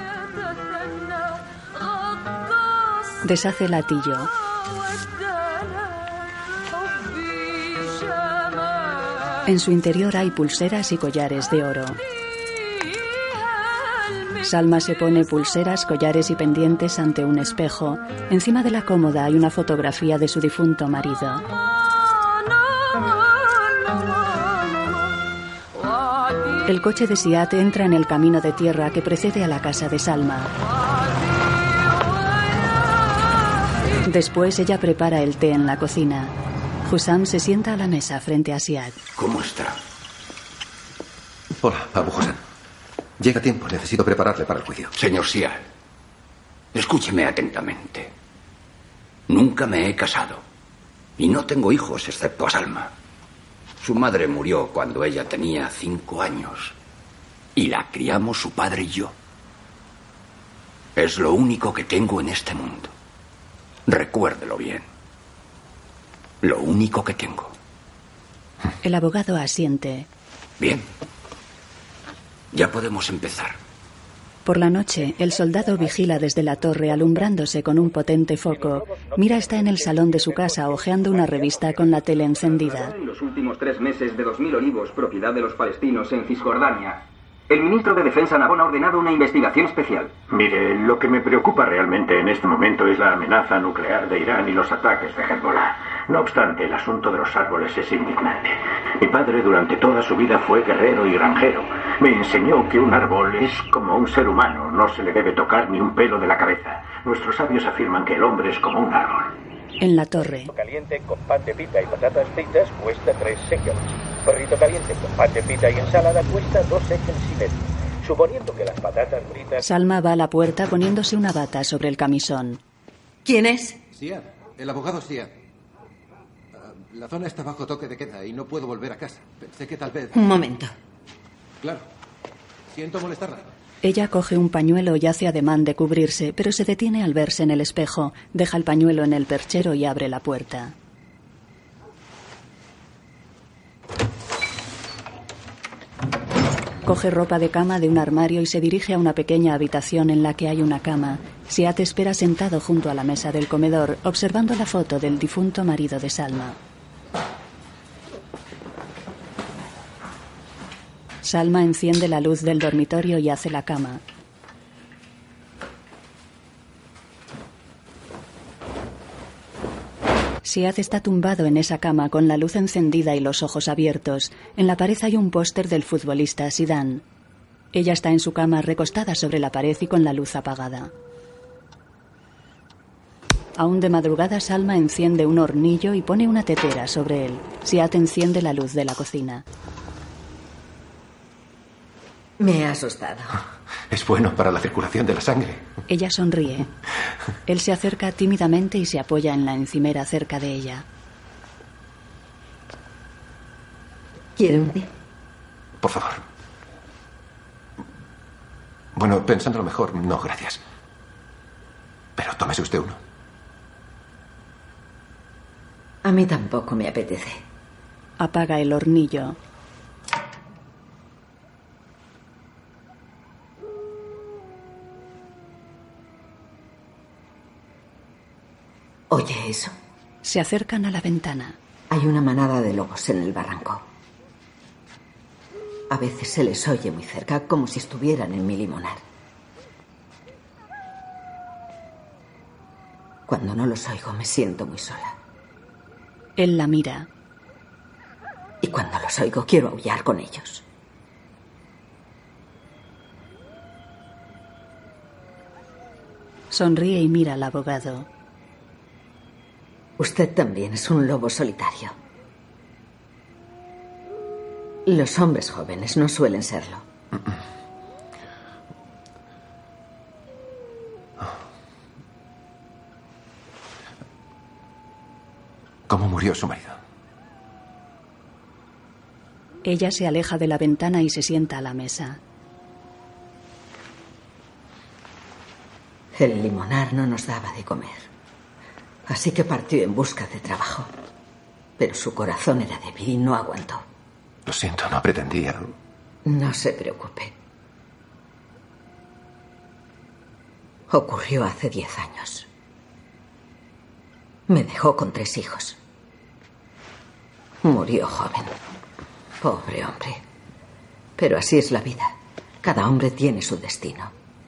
Deshace el atillo. En su interior hay pulseras y collares de oro. Salma se pone pulseras, collares y pendientes ante un espejo. Encima de la cómoda hay una fotografía de su difunto marido. El coche de Siad entra en el camino de tierra que precede a la casa de Salma. Después ella prepara el té en la cocina. Hussam se sienta a la mesa frente a Siad. ¿Cómo está? Hola, Abu Hassan. Llega tiempo, necesito prepararle para el juicio. Señor Siad, escúcheme atentamente. Nunca me he casado. Y no tengo hijos excepto a Salma. Su madre murió cuando ella tenía cinco años. Y la criamos su padre y yo. Es lo único que tengo en este mundo. Recuérdelo bien. Lo único que tengo. El abogado asiente. Bien. Ya podemos empezar. Por la noche, el soldado vigila desde la torre alumbrándose con un potente foco. Mira está en el salón de su casa hojeando una revista con la tele encendida. En los últimos tres meses de dos mil olivos, propiedad de los palestinos en Cisjordania, el ministro de Defensa Nabón ha ordenado una investigación especial. Mire, lo que me preocupa realmente en este momento es la amenaza nuclear de Irán y los ataques de Hezbollah. No obstante, el asunto de los árboles es indignante. Mi padre durante toda su vida fue guerrero y granjero. Me enseñó que un árbol es como un ser humano, no se le debe tocar ni un pelo de la cabeza. Nuestros sabios afirman que el hombre es como un árbol. En la torre. Caliente con pan de pita y patatas fritas cuesta tres shekels. Perrito caliente con pan de pita y ensalada cuesta dos shekels y medio. Suponiendo que las patatas fritas... Salma va a la puerta poniéndose una bata sobre el camisón. ¿Quién es? Siad, el abogado Siad. Uh, la zona está bajo toque de queda y no puedo volver a casa. Pensé que tal vez... Un momento. Claro. Siento molestarla. Ella coge un pañuelo y hace ademán de cubrirse, pero se detiene al verse en el espejo. Deja el pañuelo en el perchero y abre la puerta. Coge ropa de cama de un armario y se dirige a una pequeña habitación en la que hay una cama. Siad espera sentado junto a la mesa del comedor, observando la foto del difunto marido de Salma. Salma enciende la luz del dormitorio y hace la cama. Siad está tumbado en esa cama con la luz encendida y los ojos abiertos. En la pared hay un póster del futbolista Zidane. Ella está en su cama recostada sobre la pared y con la luz apagada. Aún de madrugada, Salma enciende un hornillo y pone una tetera sobre él. Siad enciende la luz de la cocina. Me ha asustado. Es bueno para la circulación de la sangre. Ella sonríe. Él se acerca tímidamente y se apoya en la encimera cerca de ella. ¿Quiere un té? Por favor. Bueno, pensándolo mejor, no, gracias. Pero tómese usted uno. A mí tampoco me apetece. Apaga el hornillo. ¿Oye eso? Se acercan a la ventana. Hay una manada de lobos en el barranco. A veces se les oye muy cerca, como si estuvieran en mi limonar. Cuando no los oigo me siento muy sola. Él la mira. Y cuando los oigo quiero aullar con ellos. Sonríe y mira al abogado. Usted también es un lobo solitario. Los hombres jóvenes no suelen serlo. ¿Cómo murió su marido? Ella se aleja de la ventana y se sienta a la mesa. El limonar no nos daba de comer. Así que partió en busca de trabajo. Pero su corazón era débil y no aguantó. Lo siento, no pretendía. No se preocupe. Ocurrió hace diez años. Me dejó con tres hijos. Murió joven. Pobre hombre. Pero así es la vida. Cada hombre tiene su destino.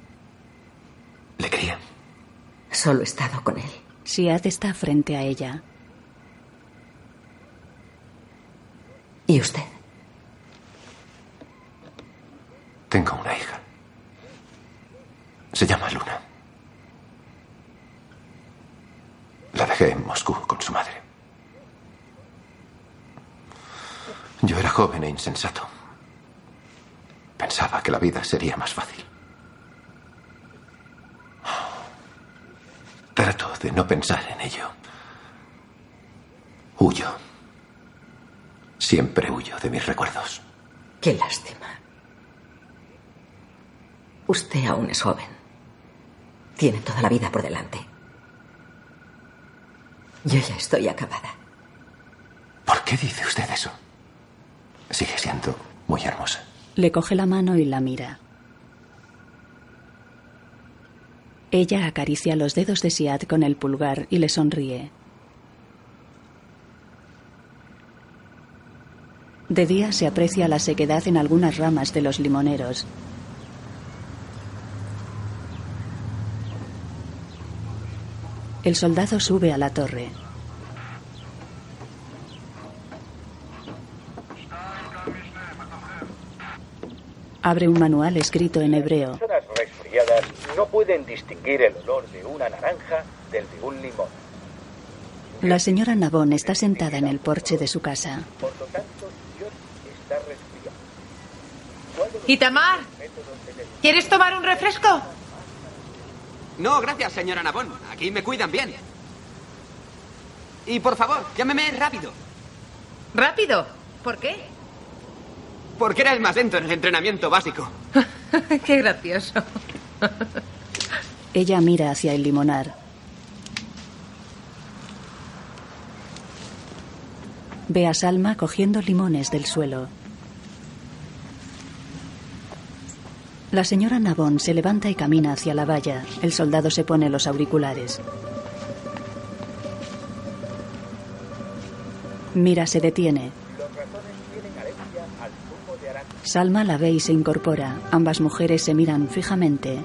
Le quería. Solo he estado con él. Siad está frente a ella. ¿Y usted? Tengo una hija. Se llama Luna. La dejé en Moscú con su madre. Yo era joven e insensato. Pensaba que la vida sería más fácil. Trato de no pensar en ello. Huyo. Siempre huyo de mis recuerdos. Qué lástima. Usted aún es joven. Tiene toda la vida por delante. Yo ya estoy acabada. ¿Por qué dice usted eso? Sigue siendo muy hermosa. Le coge la mano y la mira. Ella acaricia los dedos de Siad con el pulgar y le sonríe. De día se aprecia la sequedad en algunas ramas de los limoneros. El soldado sube a la torre. Abre un manual escrito en hebreo. Las personas resfriadas no pueden distinguir el olor de una naranja del de un limón. La señora Nabón está sentada en el porche de su casa. Por lo tanto, Dios está resfriado. Itamar, ¿quieres tomar un refresco? No, gracias, señora Nabón. Aquí me cuidan bien. Y por favor, llámeme rápido. ¿Rápido? ¿Por qué? Porque era el más lento en el entrenamiento básico. Qué gracioso. Ella mira hacia el limonar. Ve a Salma cogiendo limones del suelo. La señora Nabón se levanta y camina hacia la valla. El soldado se pone los auriculares. Mira, se detiene. Salma la ve y se incorpora. Ambas mujeres se miran fijamente.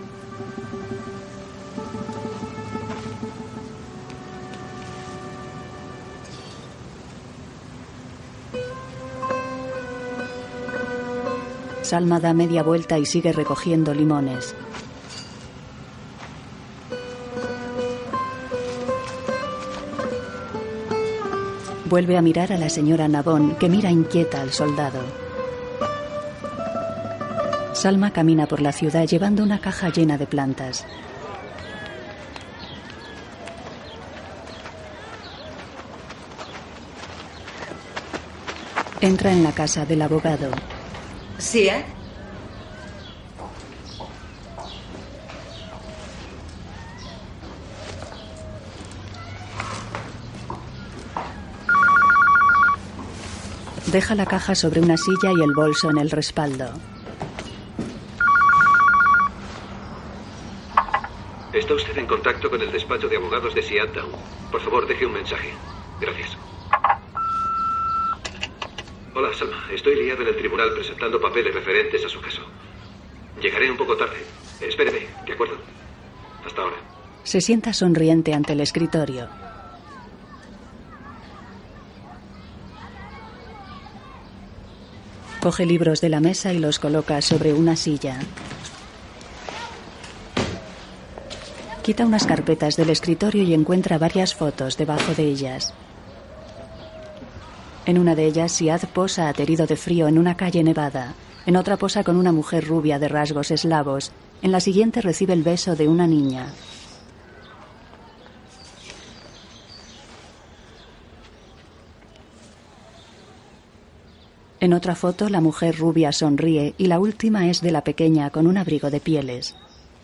Salma da media vuelta y sigue recogiendo limones. Vuelve a mirar a la señora Nabón, que mira inquieta al soldado. Salma camina por la ciudad llevando una caja llena de plantas. Entra en la casa del abogado. ¿Sí, eh? Deja la caja sobre una silla y el bolso en el respaldo. Está usted en contacto con el despacho de abogados de Seattle. Por favor, deje un mensaje. Gracias. Hola, Salma. Estoy liado en el tribunal presentando papeles referentes a su caso. Llegaré un poco tarde. Espéreme, ¿de acuerdo? Hasta ahora. Se sienta sonriente ante el escritorio. Coge libros de la mesa y los coloca sobre una silla. Quita unas carpetas del escritorio y encuentra varias fotos debajo de ellas. En una de ellas, Siad posa aterido de frío en una calle nevada. En otra posa con una mujer rubia de rasgos eslavos. En la siguiente recibe el beso de una niña. En otra foto, la mujer rubia sonríe y la última es de la pequeña con un abrigo de pieles.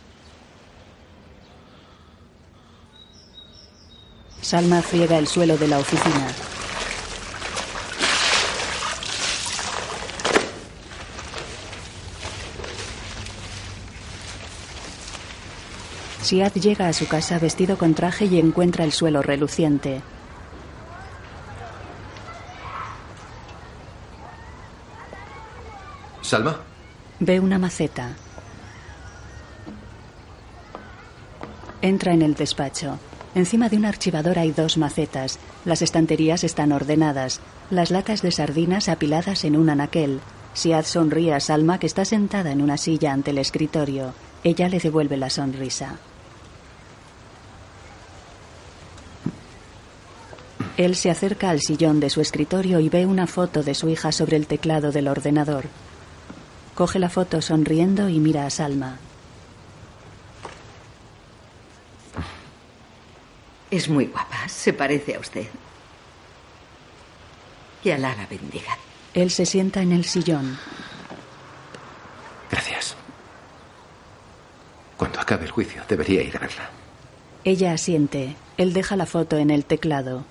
Salma friega el suelo de la oficina. Siad llega a su casa vestido con traje y encuentra el suelo reluciente. ¿Salma? Ve una maceta. Entra en el despacho. Encima de un archivador hay dos macetas. Las estanterías están ordenadas. Las latas de sardinas apiladas en un anaquel. Siad sonríe a Salma, que está sentada en una silla ante el escritorio. Ella le devuelve la sonrisa. Él se acerca al sillón de su escritorio y ve una foto de su hija sobre el teclado del ordenador. Coge la foto sonriendo y mira a Salma. Es muy guapa, se parece a usted. Que Alá la bendiga. Él se sienta en el sillón. Gracias. Cuando acabe el juicio, debería ir a verla. Ella asiente. Él deja la foto en el teclado.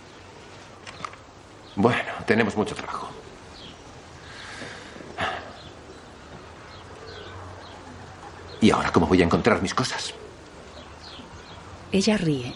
Bueno, tenemos mucho trabajo. ¿Y ahora cómo voy a encontrar mis cosas? Ella ríe.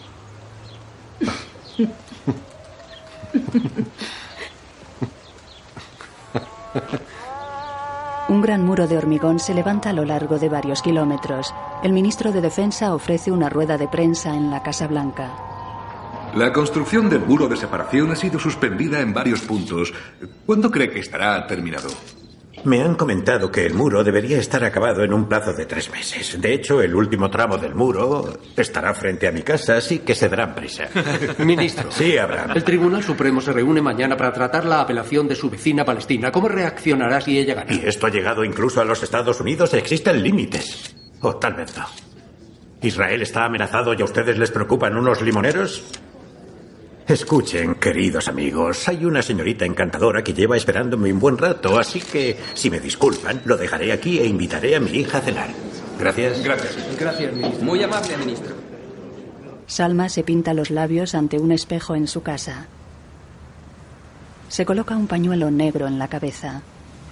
Un gran muro de hormigón se levanta a lo largo de varios kilómetros. El ministro de Defensa ofrece una rueda de prensa en la Casa Blanca. La construcción del muro de separación ha sido suspendida en varios puntos. ¿Cuándo cree que estará terminado? Me han comentado que el muro debería estar acabado en un plazo de tres meses. De hecho, el último tramo del muro estará frente a mi casa, así que se darán prisa. Ministro. Sí, Abraham. El Tribunal Supremo se reúne mañana para tratar la apelación de su vecina palestina. ¿Cómo reaccionará si ella gana? Y esto ha llegado incluso a los Estados Unidos. Existen límites. O tal vez no. ¿Israel está amenazado y a ustedes les preocupan unos limoneros? Escuchen, queridos amigos, hay una señorita encantadora que lleva esperándome un buen rato, así que, si me disculpan, lo dejaré aquí e invitaré a mi hija a cenar. Gracias. Gracias. Gracias, ministro. Muy amable, ministro. Salma se pinta los labios ante un espejo en su casa. Se coloca un pañuelo negro en la cabeza.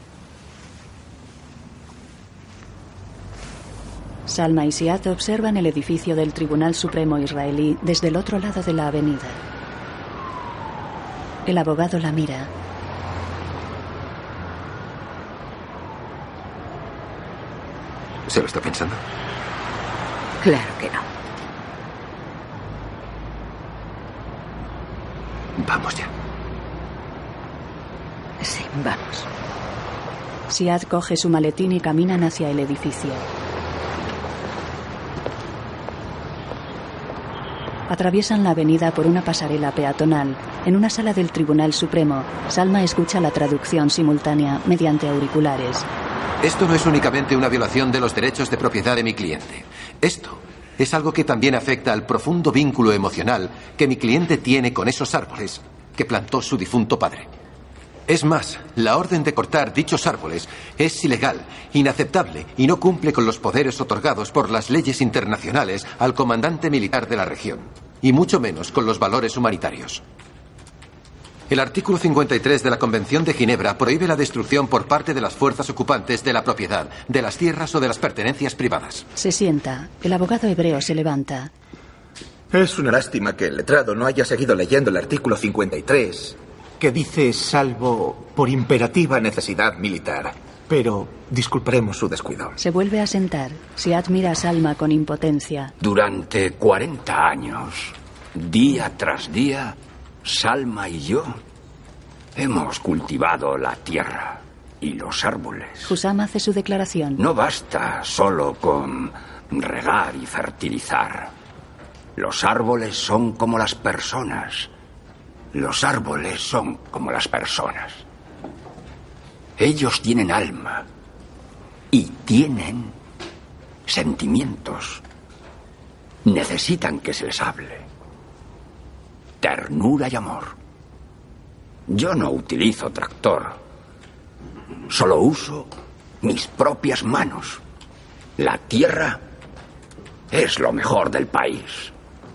Salma y Siad observan el edificio del Tribunal Supremo israelí desde el otro lado de la avenida. El abogado la mira. ¿Se lo está pensando? Claro que no. Vamos ya. Sí, vamos. Siad coge su maletín y caminan hacia el edificio. Atraviesan la avenida por una pasarela peatonal. En una sala del Tribunal Supremo, Salma escucha la traducción simultánea mediante auriculares. Esto no es únicamente una violación de los derechos de propiedad de mi cliente. Esto es algo que también afecta al profundo vínculo emocional que mi cliente tiene con esos árboles que plantó su difunto padre. Es más, la orden de cortar dichos árboles es ilegal, inaceptable y no cumple con los poderes otorgados por las leyes internacionales al comandante militar de la región, y mucho menos con los valores humanitarios. El artículo cincuenta y tres de la Convención de Ginebra prohíbe la destrucción por parte de las fuerzas ocupantes de la propiedad, de las tierras o de las pertenencias privadas. Se sienta. El abogado hebreo se levanta. Es una lástima que el letrado no haya seguido leyendo el artículo cincuenta y tres, que dice salvo por imperativa necesidad militar. Pero disculparemos su descuido. Se vuelve a sentar. Siad mira a Salma con impotencia. Durante cuarenta años, día tras día, Salma y yo hemos cultivado la tierra y los árboles. Husam hace su declaración. No basta solo con regar y fertilizar. Los árboles son como las personas. Los árboles son como las personas. Ellos tienen alma y tienen sentimientos. Necesitan que se les hable. Ternura y amor. Yo no utilizo tractor. Solo uso mis propias manos. La tierra es lo mejor del país.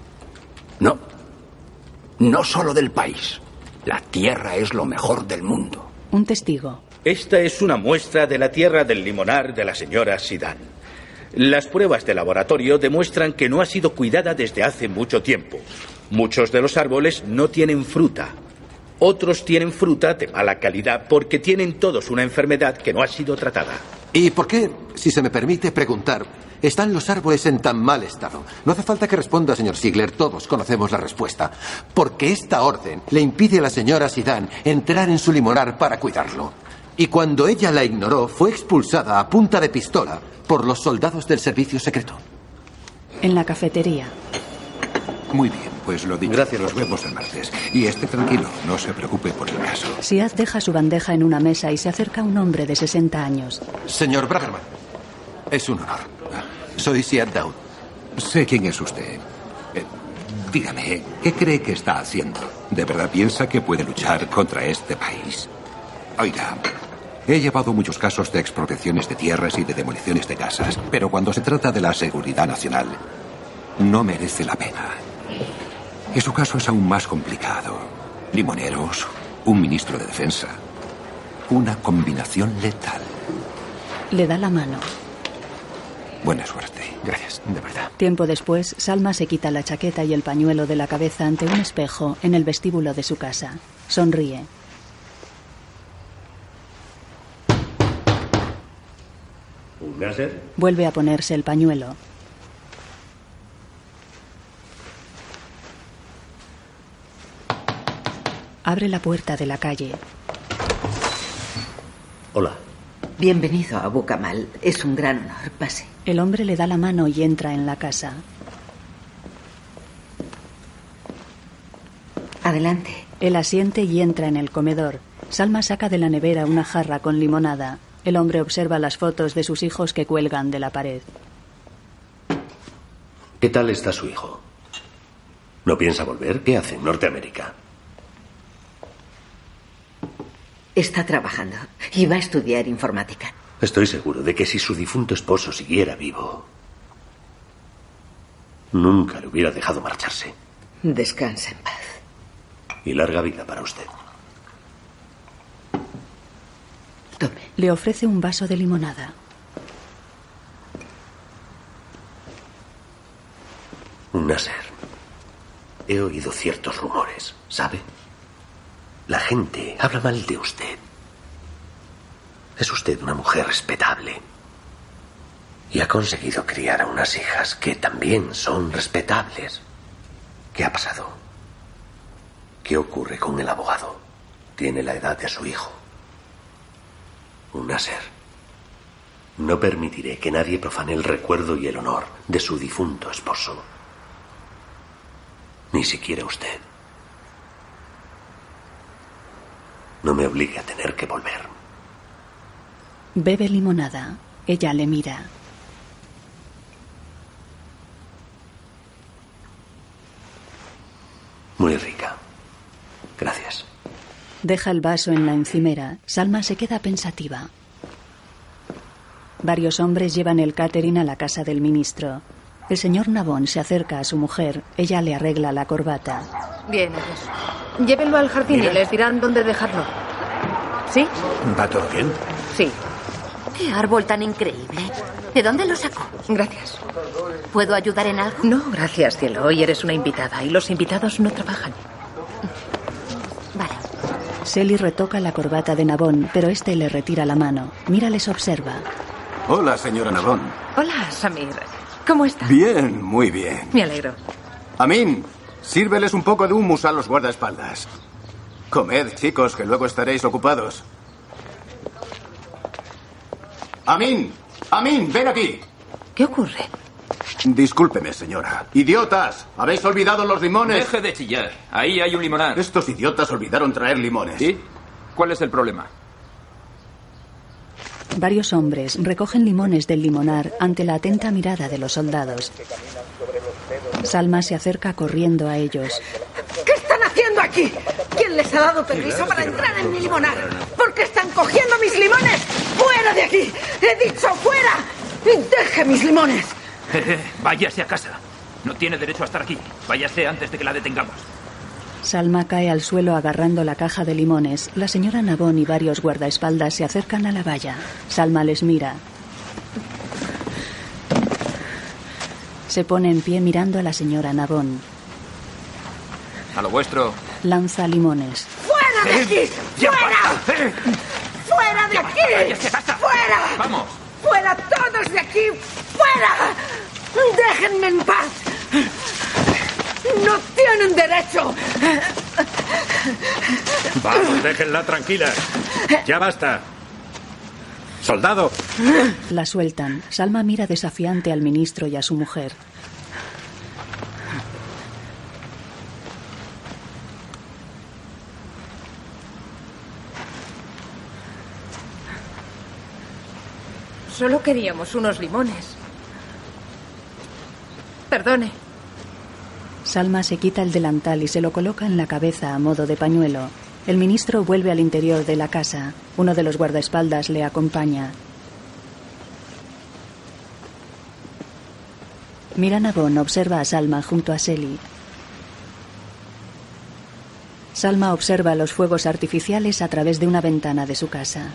No. No solo del país. La tierra es lo mejor del mundo. Un testigo. Esta es una muestra de la tierra del limonar de la señora Sidán. Las pruebas de laboratorio demuestran que no ha sido cuidada desde hace mucho tiempo. Muchos de los árboles no tienen fruta. Otros tienen fruta de mala calidad porque tienen todos una enfermedad que no ha sido tratada. ¿Y por qué, si se me permite preguntar, están los árboles en tan mal estado? No hace falta que responda, señor Ziegler. Todos conocemos la respuesta. Porque esta orden le impide a la señora Sidan entrar en su limonar para cuidarlo. Y cuando ella la ignoró, fue expulsada a punta de pistola por los soldados del servicio secreto. En la cafetería. Muy bien, pues lo dicho. Gracias, nos vemos el martes. Y esté tranquilo, no se preocupe por el caso. Siad deja su bandeja en una mesa y se acerca a un hombre de sesenta años. Señor Braverman, es un honor. Soy Siad Daoud. Sé quién es usted. Eh, dígame, ¿qué cree que está haciendo? ¿De verdad piensa que puede luchar contra este país? Oiga, he llevado muchos casos de expropiaciones de tierras y de demoliciones de casas, pero cuando se trata de la seguridad nacional, no merece la pena. Y su caso es aún más complicado. Limoneros, un ministro de defensa, una combinación letal. Le da la mano. Buena suerte. Gracias, de verdad. Tiempo después, Salma se quita la chaqueta y el pañuelo de la cabeza ante un espejo en el vestíbulo de su casa. Sonríe. ¿Un Nasser? Vuelve a ponerse el pañuelo. Abre la puerta de la calle. Hola. Bienvenido a Abu Kamal. Es un gran honor. Pase. El hombre le da la mano y entra en la casa. Adelante. Él asiente y entra en el comedor. Salma saca de la nevera una jarra con limonada. El hombre observa las fotos de sus hijos que cuelgan de la pared. ¿Qué tal está su hijo? ¿No piensa volver? ¿Qué hace en Norteamérica? Está trabajando y va a estudiar informática. Estoy seguro de que si su difunto esposo siguiera vivo, nunca le hubiera dejado marcharse. Descansa en paz. Y larga vida para usted. Tome. Le ofrece un vaso de limonada. Nasser, he oído ciertos rumores, ¿sabe? La gente habla mal de usted. Es usted una mujer respetable. Y ha conseguido criar a unas hijas que también son respetables. ¿Qué ha pasado? ¿Qué ocurre con el abogado? Tiene la edad de su hijo. Nasser, no permitiré que nadie profane el recuerdo y el honor de su difunto esposo. Ni siquiera usted. No me obligue a tener que volver. Bebe limonada. Ella le mira. Muy rica. Gracias. Deja el vaso en la encimera. Salma se queda pensativa. Varios hombres llevan el catering a la casa del ministro. El señor Nabón se acerca a su mujer. Ella le arregla la corbata. Bien, adiós. Llévenlo al jardín Mira. y les dirán dónde dejarlo. ¿Sí? ¿Va todo bien? Sí. ¡Qué árbol tan increíble! ¿De dónde lo sacó? Gracias. ¿Puedo ayudar en algo? No, gracias, cielo. Hoy eres una invitada y los invitados no trabajan. Vale. Selly retoca la corbata de Nabón, pero este le retira la mano. Mira, les observa. Hola, señora Nabón. Hola, Samir. ¿Cómo estás? Bien, muy bien. Me alegro. Amin, sírveles un poco de hummus a los guardaespaldas. Comed, chicos, que luego estaréis ocupados. Amin, Amin, ven aquí. ¿Qué ocurre? Discúlpeme, señora. ¡Idiotas! ¿Habéis olvidado los limones? Deje de chillar. Ahí hay un limonar. Estos idiotas olvidaron traer limones. ¿Sí? ¿Cuál es el problema? Varios hombres recogen limones del limonar ante la atenta mirada de los soldados. Salma se acerca corriendo a ellos. ¿Qué están haciendo aquí? ¿Quién les ha dado permiso para entrar en mi limonar? ¿Por qué están cogiendo mis limones? ¡Fuera de aquí! ¡He dicho fuera! ¡Y deje mis limones! Váyase a casa. No tiene derecho a estar aquí. Váyase antes de que la detengamos. Salma cae al suelo agarrando la caja de limones. La señora Nabón y varios guardaespaldas se acercan a la valla. Salma les mira. Se pone en pie mirando a la señora Nabón. A lo vuestro. Lanza limones. ¡Fuera de aquí! ¡Fuera! ¡Fuera de aquí! ¡Fuera! Vamos. ¡Fuera todos de aquí! ¡Fuera! ¡Déjenme en paz! ¡No tienen derecho! Vamos, déjenla tranquila. Ya basta. ¡Soldado! La sueltan. Salma mira desafiante al ministro y a su mujer. Solo queríamos unos limones. Perdone. Salma se quita el delantal y se lo coloca en la cabeza a modo de pañuelo. El ministro vuelve al interior de la casa. Uno de los guardaespaldas le acompaña. Mira Nabón observa a Salma junto a Seli. Salma observa los fuegos artificiales a través de una ventana de su casa.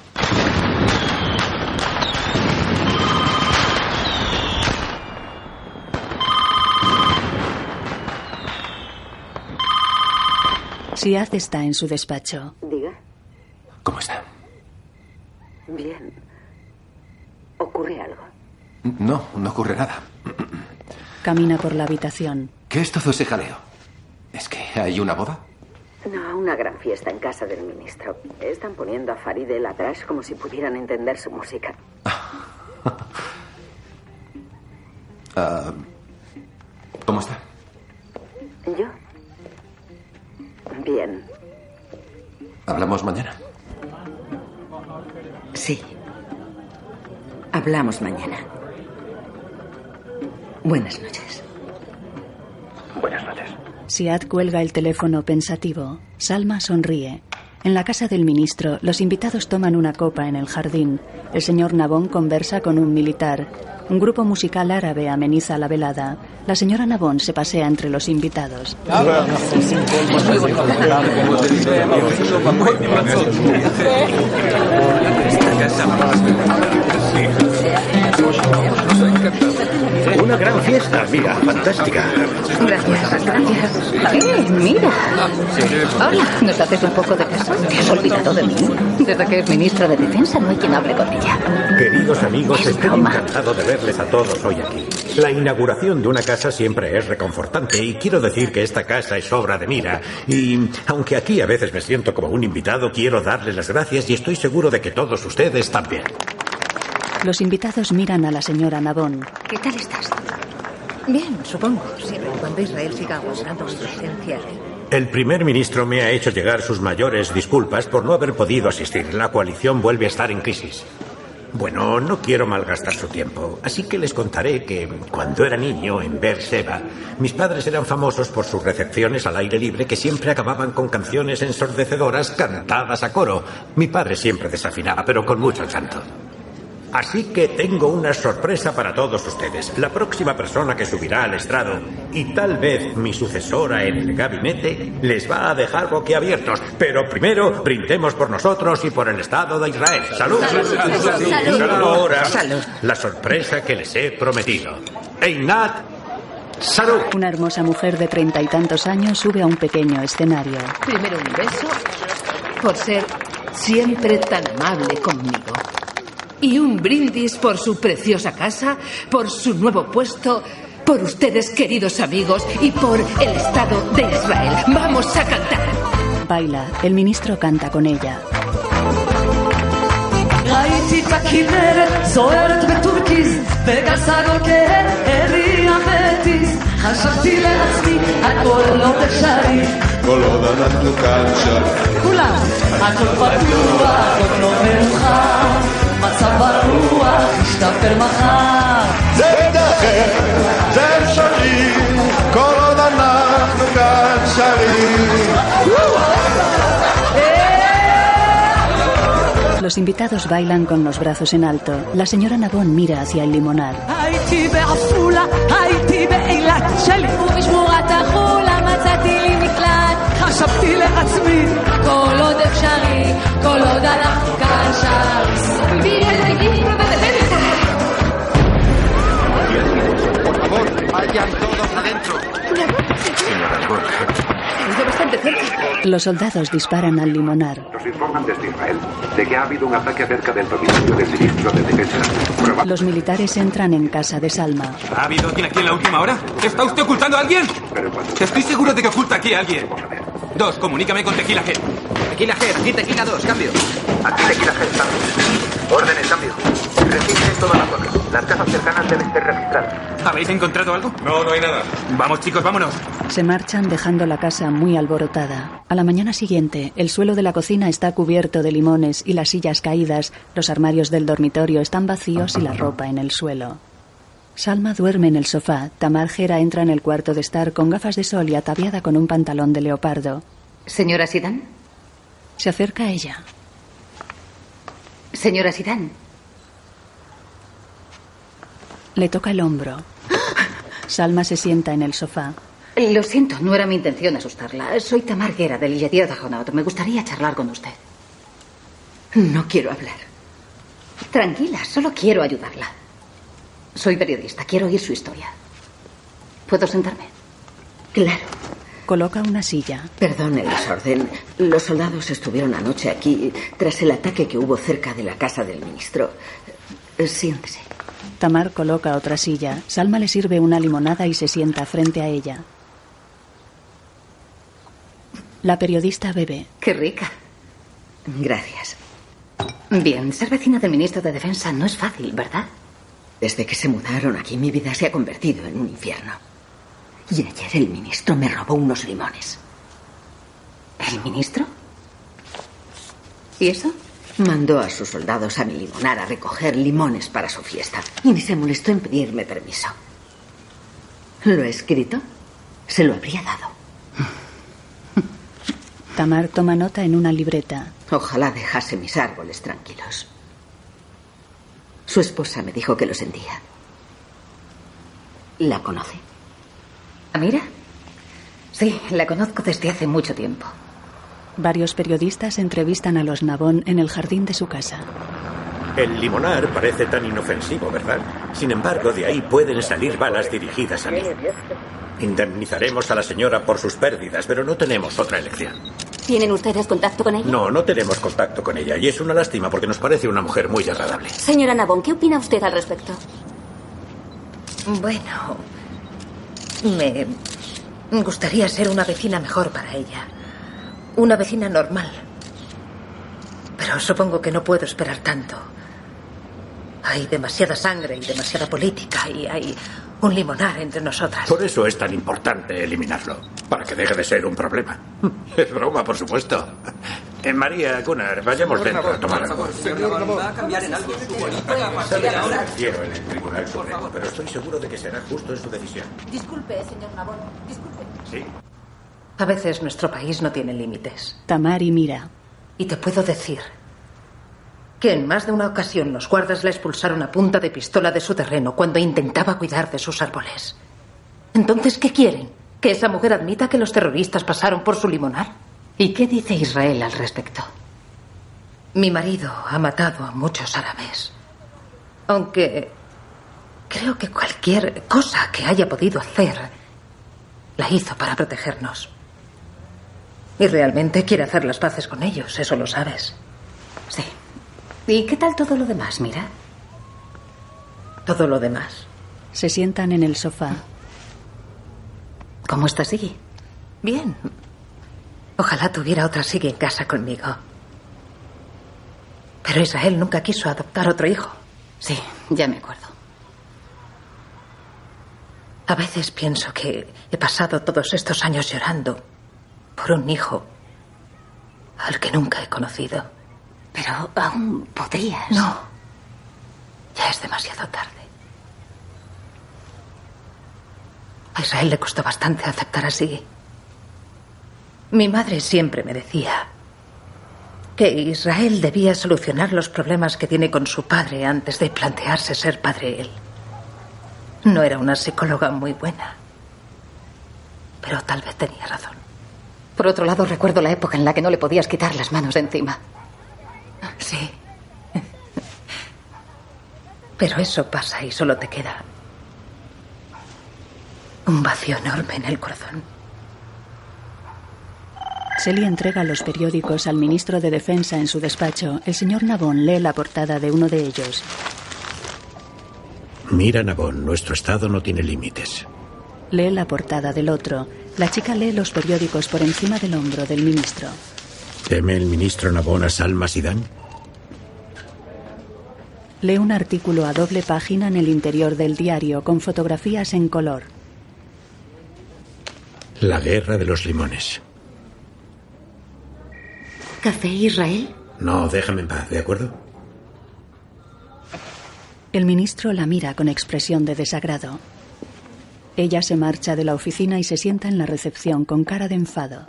Siad está en su despacho. Diga. ¿Cómo está? Bien. ¿Ocurre algo? No, no ocurre nada. Camina por la habitación. ¿Qué es todo ese jaleo? ¿Es que hay una boda? No, una gran fiesta en casa del ministro. Están poniendo a Farid El Atrash como si pudieran entender su música. uh, ¿Cómo está? ¿Yo? Bien. ¿Hablamos mañana? Sí. Hablamos mañana. Buenas noches. Buenas noches. Siad cuelga el teléfono pensativo. Salma sonríe. En la casa del ministro, los invitados toman una copa en el jardín. El señor Nabón conversa con un militar. Un grupo musical árabe ameniza la velada. La señora Nabón se pasea entre los invitados. Una gran fiesta, mira, fantástica. Gracias, gracias. ¡Eh, mira! Hola, ¿nos haces un poco de caso? ¿Te has olvidado de mí? Desde que es ministra de Defensa no hay quien hable con ella. Queridos amigos, estoy encantado de verles a todos hoy aquí. La inauguración de una casa siempre es reconfortante y quiero decir que esta casa es obra de Mira. Y aunque aquí a veces me siento como un invitado, quiero darles las gracias y estoy seguro de que todos ustedes también. Los invitados miran a la señora Nabón. ¿Qué tal estás? Bien, supongo. Siempre y cuando Israel siga gozando mi presencia. El primer ministro me ha hecho llegar sus mayores disculpas por no haber podido asistir. La coalición vuelve a estar en crisis. Bueno, no quiero malgastar su tiempo, así que les contaré que cuando era niño en Beersheba, mis padres eran famosos por sus recepciones al aire libre que siempre acababan con canciones ensordecedoras cantadas a coro. Mi padre siempre desafinaba, pero con mucho encanto. Así que tengo una sorpresa para todos ustedes. La próxima persona que subirá al estrado, y tal vez mi sucesora en el gabinete, les va a dejar boquiabiertos. Pero primero, brindemos por nosotros y por el Estado de Israel. ¡Salud! ¡Salud! ¡Salud! Ahora, ¡Salud! la sorpresa que les he prometido. Einat, ¡salud! Una hermosa mujer de treinta y tantos años sube a un pequeño escenario. Primero un beso por ser siempre tan amable conmigo. Y un brindis por su preciosa casa, por su nuevo puesto, por ustedes, queridos amigos, y por el Estado de Israel. ¡Vamos a cantar! Baila. El ministro canta con ella. מצב הרוח ישתפר מחר. זה דחר, זה אפשרי, כל עוד אנחנו כאן שרים. Los invitados bailan con los brazos en alto. La señora Nabón mira hacia el limonar. הייתי בעפולה, הייתי באילת שלי ובשמורת החולה מצאתי לי מקלט. חשבתי לעצמי, כל עוד אפשרי, כל עוד אנחנו כאן שרים. ¡Viva el ministro de Defensa! Por favor, vayan todos adentro. Señora Nabón, caído bastante cerca. Los soldados disparan al limonar. Nos informan desde Israel de que ha habido un ataque cerca del domicilio del ministro de Defensa. Proba- Los militares entran en casa de Salma. ¿Ha habido alguien aquí en la última hora? ¿Está usted ocultando a alguien? Estoy seguro de que oculta aquí a alguien. Dos, comunícame con Tequila Head. Tequila Head, aquí Tequila dos, cambio. Aquí Tequila Head, cambio. Órdenes, cambio. Registren toda la zona. Las casas cercanas deben ser registradas. ¿Habéis encontrado algo? No, no hay nada. Vamos, chicos, vámonos. Se marchan dejando la casa muy alborotada. A la mañana siguiente, el suelo de la cocina está cubierto de limones y las sillas caídas, los armarios del dormitorio están vacíos y la ropa en el suelo. Salma duerme en el sofá. Tamar Gera entra en el cuarto de estar con gafas de sol y ataviada con un pantalón de leopardo. Señora Sidán. Se acerca a ella. Señora Sidán. Le toca el hombro. Salma se sienta en el sofá. Lo siento, no era mi intención asustarla. Soy Tamar Gera, del Yediot Ahonot. Me gustaría charlar con usted. No quiero hablar. Tranquila, solo quiero ayudarla. Soy periodista, quiero oír su historia. ¿Puedo sentarme? Claro. Coloca una silla. Perdón el desorden. Los soldados estuvieron anoche aquí tras el ataque que hubo cerca de la casa del ministro. Siéntese. Tamar coloca otra silla. Salma le sirve una limonada y se sienta frente a ella. La periodista bebe. Qué rica. Gracias. Bien, ser vecina del ministro de Defensa no es fácil, ¿verdad? Desde que se mudaron aquí, mi vida se ha convertido en un infierno. Y ayer el ministro me robó unos limones. ¿El ministro? ¿Y eso? Mandó a sus soldados a mi limonar a recoger limones para su fiesta. Y ni se molestó en pedirme permiso. ¿Lo he escrito? Se lo habría dado. Tamar toma nota en una libreta. Ojalá dejase mis árboles tranquilos. Su esposa me dijo que lo sentía. ¿La conoce? ¿Amira? Sí, la conozco desde hace mucho tiempo. Varios periodistas entrevistan a los Nabón en el jardín de su casa. El limonar parece tan inofensivo, ¿verdad? Sin embargo, de ahí pueden salir balas dirigidas a mí. Indemnizaremos a la señora por sus pérdidas, pero no tenemos otra elección. ¿Tienen ustedes contacto con ella? No, no tenemos contacto con ella, y es una lástima porque nos parece una mujer muy agradable. Señora Nabón, ¿qué opina usted al respecto? Bueno, me gustaría ser una vecina mejor para ella. Una vecina normal. Pero supongo que no puedo esperar tanto. Hay demasiada sangre y demasiada política y hay un limonar entre nosotras. Por eso es tan importante eliminarlo, para que deje de ser un problema. Es broma, por supuesto. Eh, María, Gunnar, vayamos dentro a tomar algo. ¿Va a cambiar en algo su política a partir de ahora? Quiero en el tribunal supremo, pero estoy seguro de que será justo en su decisión. Disculpe, señor Nabón, disculpe. Sí. A veces nuestro país no tiene límites. Tamar y mira. Y te puedo decir que en más de una ocasión los guardas la expulsaron a punta de pistola de su terreno cuando intentaba cuidar de sus árboles. Entonces, ¿qué quieren? ¿Que esa mujer admita que los terroristas pasaron por su limonar? ¿Y qué dice Israel al respecto? Mi marido ha matado a muchos árabes. Aunque creo que cualquier cosa que haya podido hacer la hizo para protegernos. Y realmente quiere hacer las paces con ellos, eso lo sabes. Sí. ¿Y qué tal todo lo demás, mira? Todo lo demás. Se sientan en el sofá. ¿Cómo está Siggy? Bien. Ojalá tuviera otra Siggy en casa conmigo. Pero Israel nunca quiso adoptar otro hijo. Sí, ya me acuerdo. A veces pienso que he pasado todos estos años llorando por un hijo al que nunca he conocido. Pero aún podrías. No. Ya es demasiado tarde. A Israel le costó bastante aceptar así. Mi madre siempre me decía que Israel debía solucionar los problemas que tiene con su padre antes de plantearse ser padre él. No era una psicóloga muy buena, pero tal vez tenía razón. Por otro lado, recuerdo la época en la que no le podías quitar las manos de encima. Sí. Pero eso pasa y solo te queda un vacío enorme en el corazón. Selly entrega los periódicos al ministro de Defensa en su despacho. El señor Nabón lee la portada de uno de ellos. Mira, Nabón, nuestro estado no tiene límites. Lee la portada del otro. La chica lee los periódicos por encima del hombro del ministro. ¿Teme el ministro Nabón a Salma Sidán? Lee un artículo a doble página en el interior del diario con fotografías en color. La guerra de los limones. ¿Café Israel? No, déjame en paz, ¿de acuerdo? El ministro la mira con expresión de desagrado. Ella se marcha de la oficina y se sienta en la recepción con cara de enfado.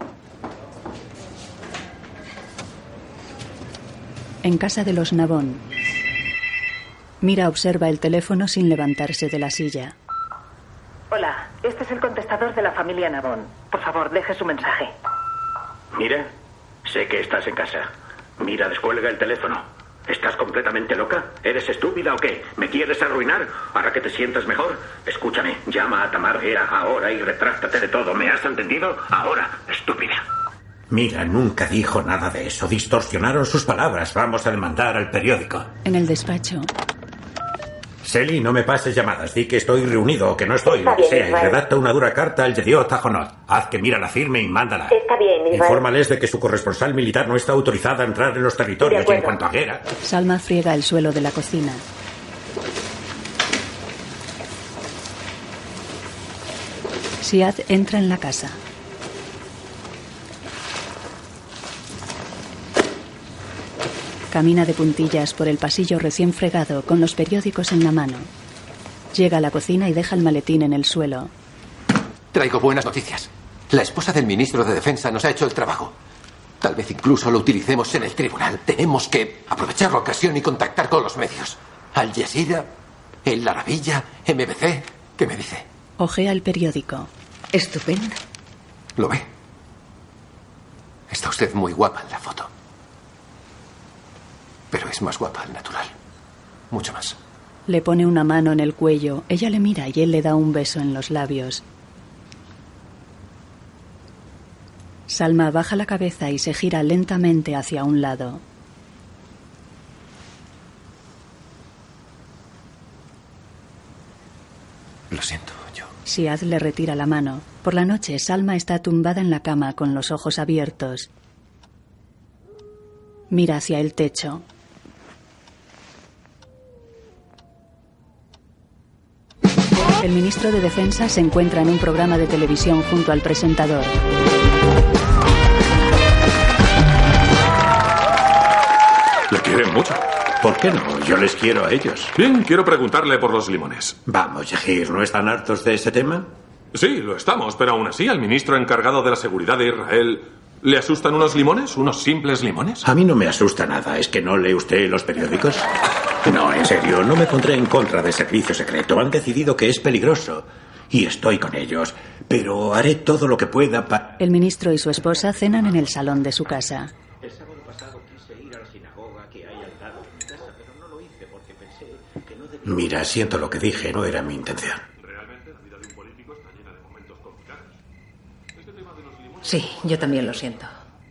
En casa de los Nabón. Mira observa el teléfono sin levantarse de la silla. Hola, este es el contestador de la familia Nabón. Por favor, deje su mensaje. Mira, sé que estás en casa. Mira, descuelga el teléfono. ¿Estás completamente loca? ¿Eres estúpida o qué? ¿Me quieres arruinar? ¿Para que te sientas mejor? Escúchame, llama a Tamar Gera ahora y retráctate de todo. ¿Me has entendido? Ahora, estúpida. Mira, nunca dijo nada de eso. Distorsionaron sus palabras. Vamos a demandar al periódico. En el despacho. Selly, no me pases llamadas. Di que estoy reunido o que no estoy, lo que sea. Y redacta una dura carta al Yediot Ahronot. Haz que mira la firme y mándala. Está bien, Israel. Infórmales de que su corresponsal militar no está autorizada a entrar en los territorios. Y en cuanto a Gera... Salma friega el suelo de la cocina. Siad entra en la casa. Camina de puntillas por el pasillo recién fregado con los periódicos en la mano. Llega a la cocina y deja el maletín en el suelo. Traigo buenas noticias. La esposa del ministro de Defensa nos ha hecho el trabajo. Tal vez incluso lo utilicemos en el tribunal. Tenemos que aprovechar la ocasión y contactar con los medios. Al Jazeera, El Arabilla, M B C. ¿Qué me dice? Ojea el periódico. Estupendo. ¿Lo ve? Está usted muy guapa en la foto. Pero es más guapa al natural. Mucho más. Le pone una mano en el cuello. Ella le mira y él le da un beso en los labios. Salma baja la cabeza y se gira lentamente hacia un lado. Lo siento, yo. Siad le retira la mano. Por la noche, Salma está tumbada en la cama con los ojos abiertos. Mira hacia el techo. El ministro de Defensa se encuentra en un programa de televisión junto al presentador. ¿Le quieren mucho? ¿Por qué no? Yo les quiero a ellos. Bien, quiero preguntarle por los limones. Vamos, Yahir, ¿no están hartos de ese tema? Sí, lo estamos, pero aún así al ministro encargado de la seguridad de Israel... ¿Le asustan unos limones? ¿Unos simples limones? A mí no me asusta nada. ¿Es que no lee usted los periódicos? No, en serio, no me pondré en contra del servicio secreto. Han decidido que es peligroso. Y estoy con ellos. Pero haré todo lo que pueda para... El ministro y su esposa cenan en el salón de su casa. El sábado pasado quise ir a la sinagoga que hay al lado de mi casa, pero no lo hice porque pensé que no debía... Mira, siento lo que dije. No era mi intención. Sí, yo también lo siento.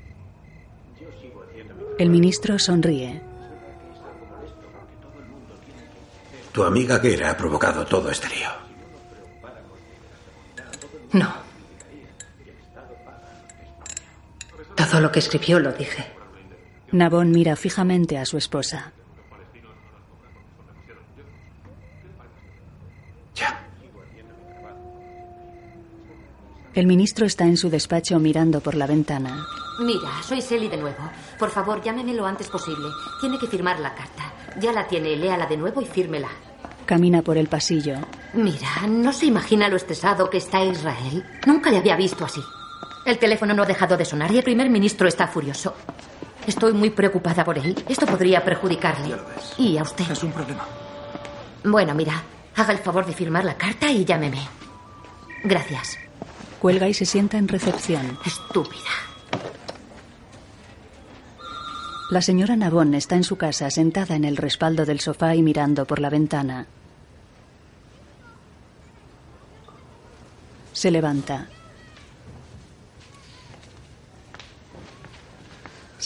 El ministro sonríe. Tu amiga Gera ha provocado todo este lío. No. Todo lo que escribió lo dije. Nabón mira fijamente a su esposa. El ministro está en su despacho mirando por la ventana. Mira, soy Selly de nuevo. Por favor, llámeme lo antes posible. Tiene que firmar la carta. Ya la tiene, léala de nuevo y fírmela. Camina por el pasillo. Mira, no se imagina lo estresado que está Israel. Nunca le había visto así. El teléfono no ha dejado de sonar y el primer ministro está furioso. Estoy muy preocupada por él. Esto podría perjudicarle. Y a usted. Es un problema. Bueno, mira, haga el favor de firmar la carta y llámeme. Gracias. Cuelga y se sienta en recepción. Estúpida. La señora Nabón está en su casa sentada en el respaldo del sofá y mirando por la ventana. Se levanta.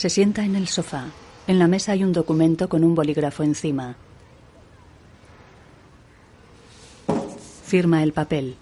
Se sienta en el sofá. En la mesa hay un documento con un bolígrafo encima. Firma el papel.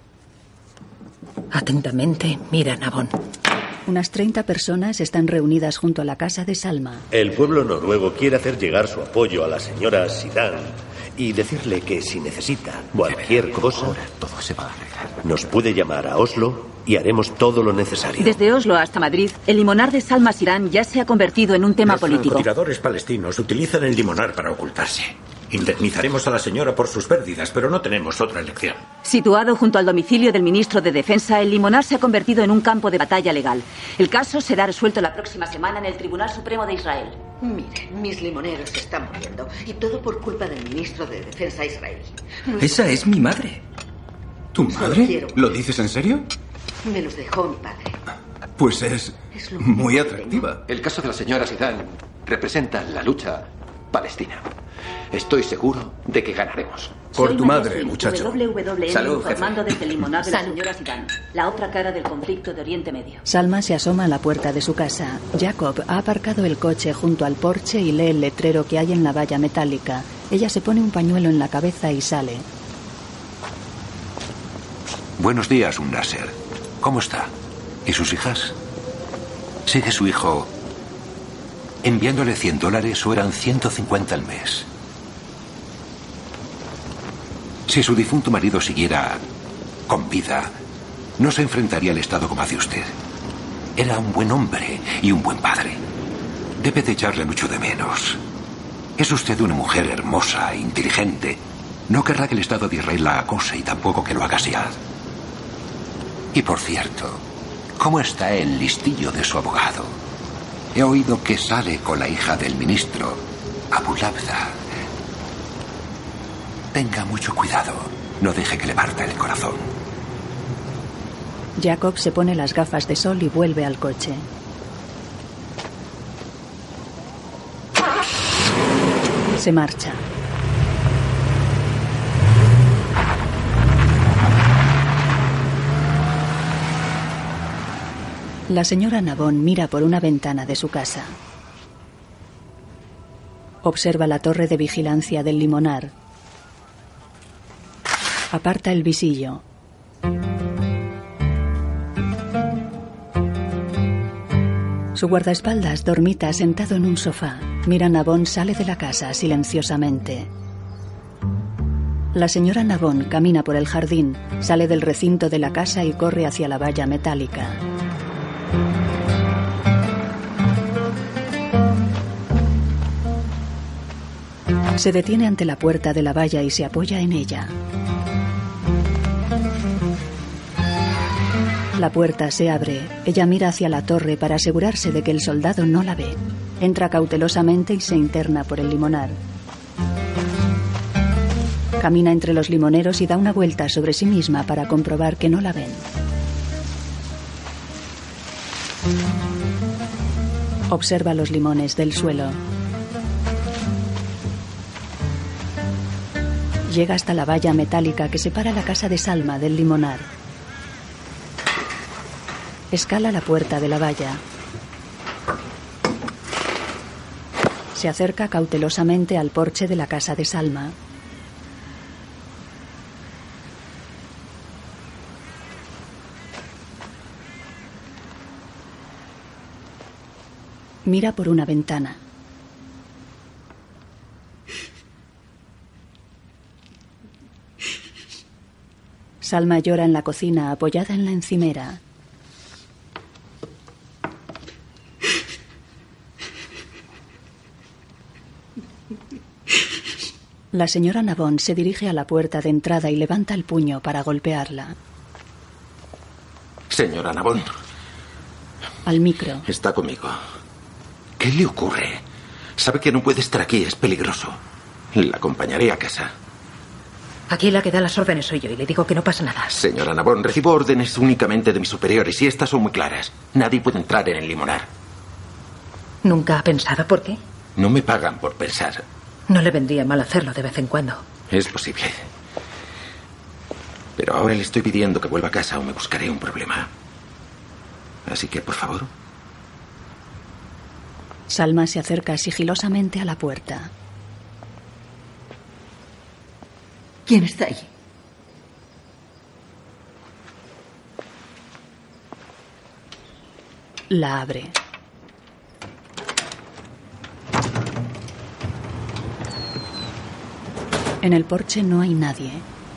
Atentamente, Mira Nabón. Unas treinta personas están reunidas junto a la casa de Salma. El pueblo noruego quiere hacer llegar su apoyo a la señora Sidan y decirle que si necesita cualquier cosa, ahora todo se va a arreglar. Nos puede llamar a Oslo y haremos todo lo necesario. Desde Oslo hasta Madrid, el limonar de Salma Sidan ya se ha convertido en un tema Los político. Los francotiradores palestinos utilizan el limonar para ocultarse. Indemnizaremos a la señora por sus pérdidas, pero no tenemos otra elección. Situado junto al domicilio del ministro de Defensa, el limonar se ha convertido en un campo de batalla legal. El caso será resuelto la próxima semana en el Tribunal Supremo de Israel. Miren, mis limoneros se están muriendo. Y todo por culpa del ministro de Defensa israelí. No Esa es mi madre. ¿Tu madre? ¿Lo dices en serio? Me los dejó mi padre. Pues es, es muy atractiva. El caso de la señora Sidan representa la lucha palestina. Estoy seguro de que ganaremos. Por tu madre, muchacho. W W N Salud, informando jefe. desde el limonar de la Salud. señora Sidan, la otra cara del conflicto de Oriente Medio. Salma se asoma a la puerta de su casa. Jacob ha aparcado el coche junto al porche y lee el letrero que hay en la valla metálica. Ella se pone un pañuelo en la cabeza y sale. Buenos días, un Nasser. ¿Cómo está? ¿Y sus hijas? ¿Sigue su hijo enviándole cien dólares o eran ciento cincuenta al mes? Si su difunto marido siguiera con vida, no se enfrentaría al Estado como hace usted. Era un buen hombre y un buen padre. Debe de echarle mucho de menos. Es usted una mujer hermosa e inteligente. No querrá que el Estado de Israel la acose y tampoco que lo haga Siad. Y por cierto, ¿cómo está el listillo de su abogado? He oído que sale con la hija del ministro, Abu Labda. Tenga mucho cuidado. No deje que le parta el corazón. Jacob se pone las gafas de sol y vuelve al coche. Se marcha. La señora Nabón mira por una ventana de su casa. Observa la torre de vigilancia del limonar. Aparta el visillo. Su guardaespaldas dormita sentado en un sofá. Mira Nabón sale de la casa silenciosamente. La señora Nabón camina por el jardín, sale del recinto de la casa y corre hacia la valla metálica. Se detiene ante la puerta de la valla y se apoya en ella. La puerta se abre. Ella mira hacia la torre para asegurarse de que el soldado no la ve. Entra cautelosamente y se interna por el limonar. Camina entre los limoneros y da una vuelta sobre sí misma para comprobar que no la ven. Observa los limones del suelo. Llega hasta la valla metálica que separa la casa de Salma del limonar. Escala la puerta de la valla. Se acerca cautelosamente al porche de la casa de Salma. Mira por una ventana. Salma llora en la cocina apoyada en la encimera. La señora Nabón se dirige a la puerta de entrada y levanta el puño para golpearla. Señora Nabón. Al micro. Está conmigo. ¿Qué le ocurre? Sabe que no puede estar aquí, es peligroso. La acompañaré a casa. Aquí la que da las órdenes soy yo y le digo que no pasa nada. Señora Nabón, recibo órdenes únicamente de mis superiores y estas son muy claras. Nadie puede entrar en el limonar. ¿Nunca ha pensado por qué? No me pagan por pensar. No le vendría mal hacerlo de vez en cuando. Es posible. Pero ahora le estoy pidiendo que vuelva a casa o me buscaré un problema. Así que, por favor. Salma se acerca sigilosamente a la puerta. ¿Quién está ahí? La abre. En el porche no hay nadie.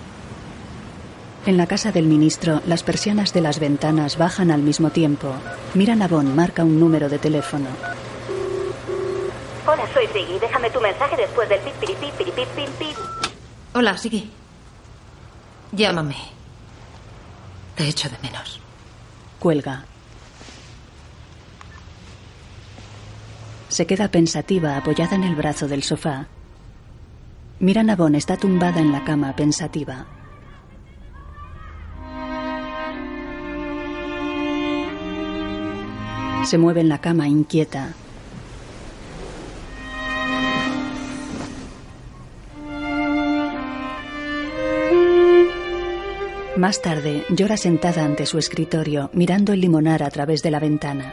En la casa del ministro, las persianas de las ventanas bajan al mismo tiempo. Mira Nabón, marca un número de teléfono. Hola, soy Siggy. Déjame tu mensaje después del pip, piripip, piripip, pip, pip. Hola, Siggy. Llámame. Te echo de menos. Cuelga. Se queda pensativa, apoyada en el brazo del sofá. Mira Nabón, está tumbada en la cama, pensativa. Se mueve en la cama, inquieta. Más tarde, llora sentada ante su escritorio, mirando el limonar a través de la ventana.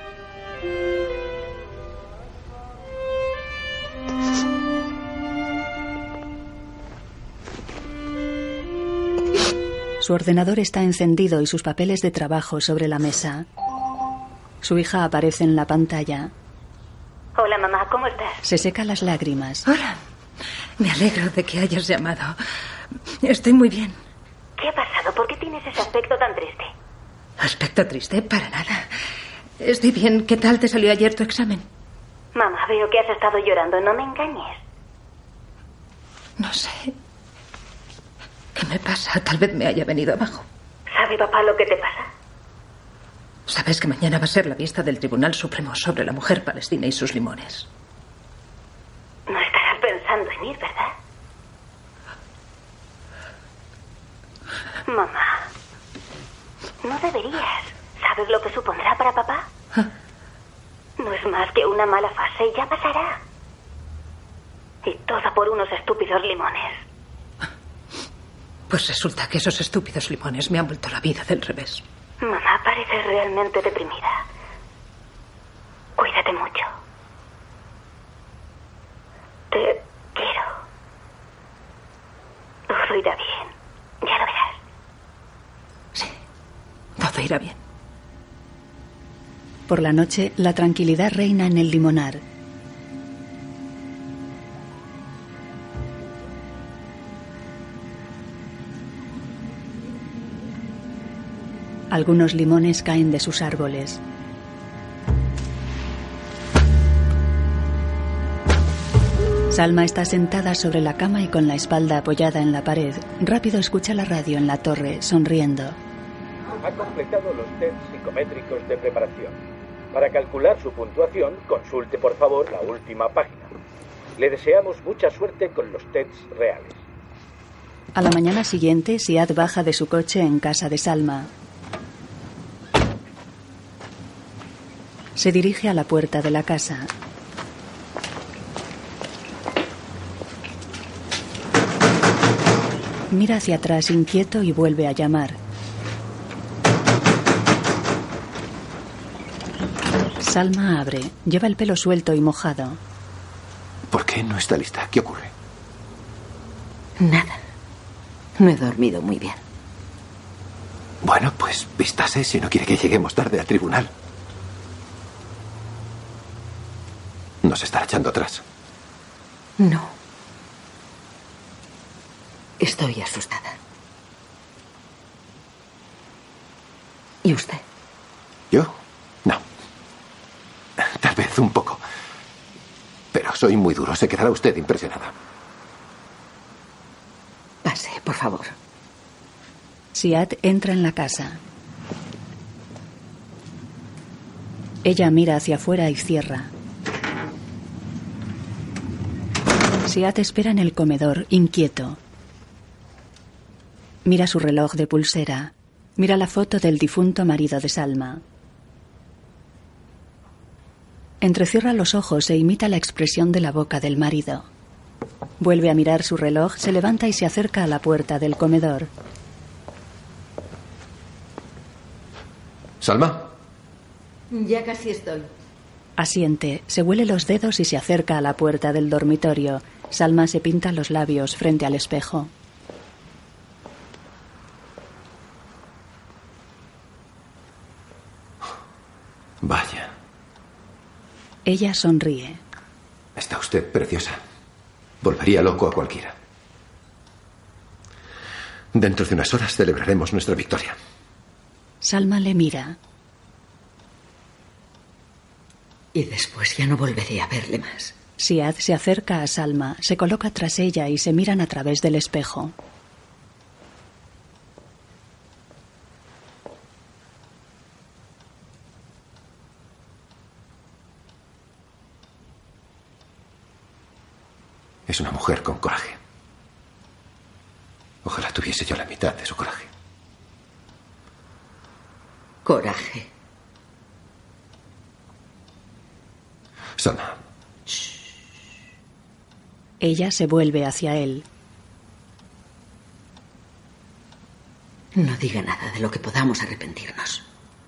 Su ordenador está encendido y sus papeles de trabajo sobre la mesa. Su hija aparece en la pantalla. Hola, mamá, ¿cómo estás? Se seca las lágrimas. Hola. Me alegro de que hayas llamado. Estoy muy bien. ¿Qué ha pasado? ¿Por qué tienes ese aspecto tan triste? ¿Aspecto triste? Para nada. Estoy bien. ¿Qué tal te salió ayer tu examen? Mamá, veo que has estado llorando. No me engañes. No sé. ¿Qué me pasa? Tal vez me haya venido abajo. ¿Sabe papá lo que te pasa? Sabes que mañana va a ser la vista del Tribunal Supremo sobre la mujer palestina y sus limones. No estarás pensando en ir, ¿verdad? Mamá, no deberías. ¿Sabes lo que supondrá para papá? No es más que una mala fase y ya pasará. Y todo por unos estúpidos limones. Pues resulta que esos estúpidos limones me han vuelto la vida del revés. Mamá, pareces realmente deprimida. Cuídate mucho. Te quiero. Todo irá bien. Ya lo verás. Sí, todo irá bien. Por la noche, la tranquilidad reina en el limonar. Algunos limones caen de sus árboles. Salma está sentada sobre la cama y con la espalda apoyada en la pared. Rápido escucha la radio en la torre, sonriendo. Ha completado los tests psicométricos de preparación. Para calcular su puntuación, consulte por favor la última página. Le deseamos mucha suerte con los tests reales. A la mañana siguiente, Siad baja de su coche en casa de Salma. Se dirige a la puerta de la casa. Mira hacia atrás inquieto y vuelve a llamar. Salma abre. Lleva el pelo suelto y mojado. ¿Por qué no está lista? ¿Qué ocurre? Nada. No he dormido muy bien. Bueno, pues vístase si no quiere que lleguemos tarde al tribunal. Nos estará echando atrás. No. Estoy asustada. ¿Y usted? ¿Yo? No. Tal vez un poco. Pero soy muy duro. Se quedará usted impresionada. Pase, por favor. Siad entra en la casa. Ella mira hacia afuera y cierra. Siad espera en el comedor, inquieto. Mira su reloj de pulsera. Mira la foto del difunto marido de Salma. Entrecierra los ojos e imita la expresión de la boca del marido. Vuelve a mirar su reloj, se levanta y se acerca a la puerta del comedor. ¿Salma? Ya casi estoy. Asiente, se huele los dedos y se acerca a la puerta del dormitorio. Salma se pinta los labios frente al espejo. Vaya. Ella sonríe. Está usted preciosa. Volvería loco a cualquiera. Dentro de unas horas celebraremos nuestra victoria. Salma le mira. Y después ya no volveré a verle más. Siad se acerca a Salma, se coloca tras ella y se miran a través del espejo. Es una mujer con coraje. Ojalá tuviese yo la mitad de su coraje. Coraje. Salma. Ella se vuelve hacia él. No diga nada de lo que podamos arrepentirnos.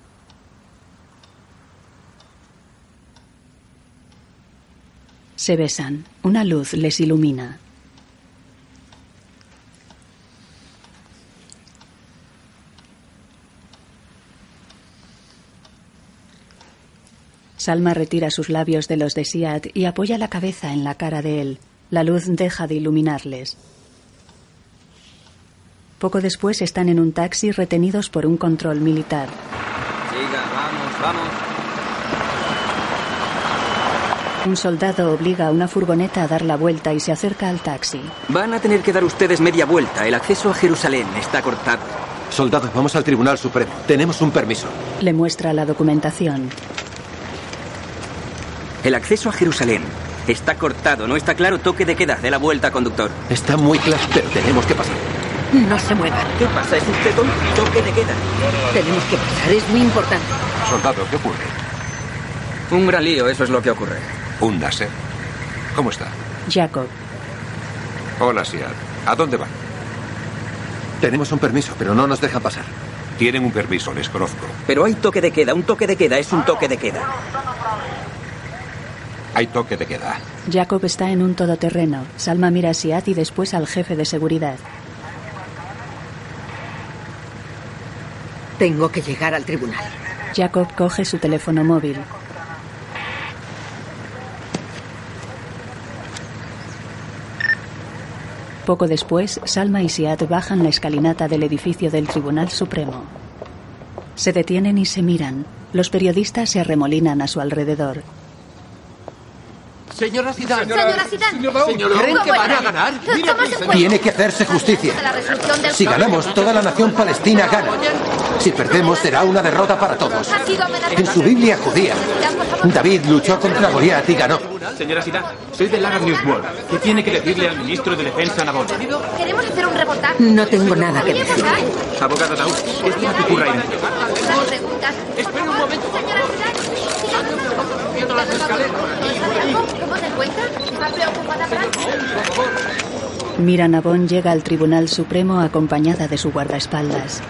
Se besan. Una luz les ilumina. Salma retira sus labios de los de Siad y apoya la cabeza en la cara de él. La luz deja de iluminarles. Poco después están en un taxi retenidos por un control militar. Siga, vamos, vamos. Un soldado obliga a una furgoneta a dar la vuelta y se acerca al taxi. Van a tener que dar ustedes media vuelta. El acceso a Jerusalén está cortado. Soldado, vamos al Tribunal Supremo. Tenemos un permiso. Le muestra la documentación. El acceso a Jerusalén está cortado. No está claro toque de queda. De la vuelta, conductor. Está muy claro, pero tenemos que pasar. No se muevan. ¿Qué pasa? ¿Es usted tonto? Toque de queda. Tenemos que pasar. Es muy importante. Soldado, ¿qué ocurre? Un gran lío, eso es lo que ocurre. Un Nasser. ¿Cómo está? Jacob. Hola, Siad. ¿A dónde van? Tenemos un permiso, pero no nos dejan pasar. Tienen un permiso, les conozco. Pero hay toque de queda. Un toque de queda es un toque de queda. Hay toque de queda. Jacob está en un todoterreno. Salma mira a Siad y después al jefe de seguridad. Tengo que llegar al tribunal. Jacob coge su teléfono móvil. Poco después, Salma y Siad bajan la escalinata del edificio del Tribunal Supremo. Se detienen y se miran. Los periodistas se arremolinan a su alrededor. Señora Zidane. Señora Zidane. ¿Creen que van a ganar? Tiene que hacerse justicia. Si ganamos, toda la nación palestina gana. Si perdemos, será una derrota para todos. En su Biblia judía, David luchó contra Goliat y ganó. Señora Zidane, soy del Arab News World. ¿Qué tiene que decirle al ministro de Defensa, Nabón? Queremos hacer un reportaje. No tengo nada que decir. Abogado Daoud, ¿qué es lo que ocurre ahí? Espera un momento. Señora Zidane. Viendo las escaleras. ¿Cómo se encuentra? ¿Está preocupada Francia? Mira Nabón llega al Tribunal Supremo acompañada de su guardaespaldas.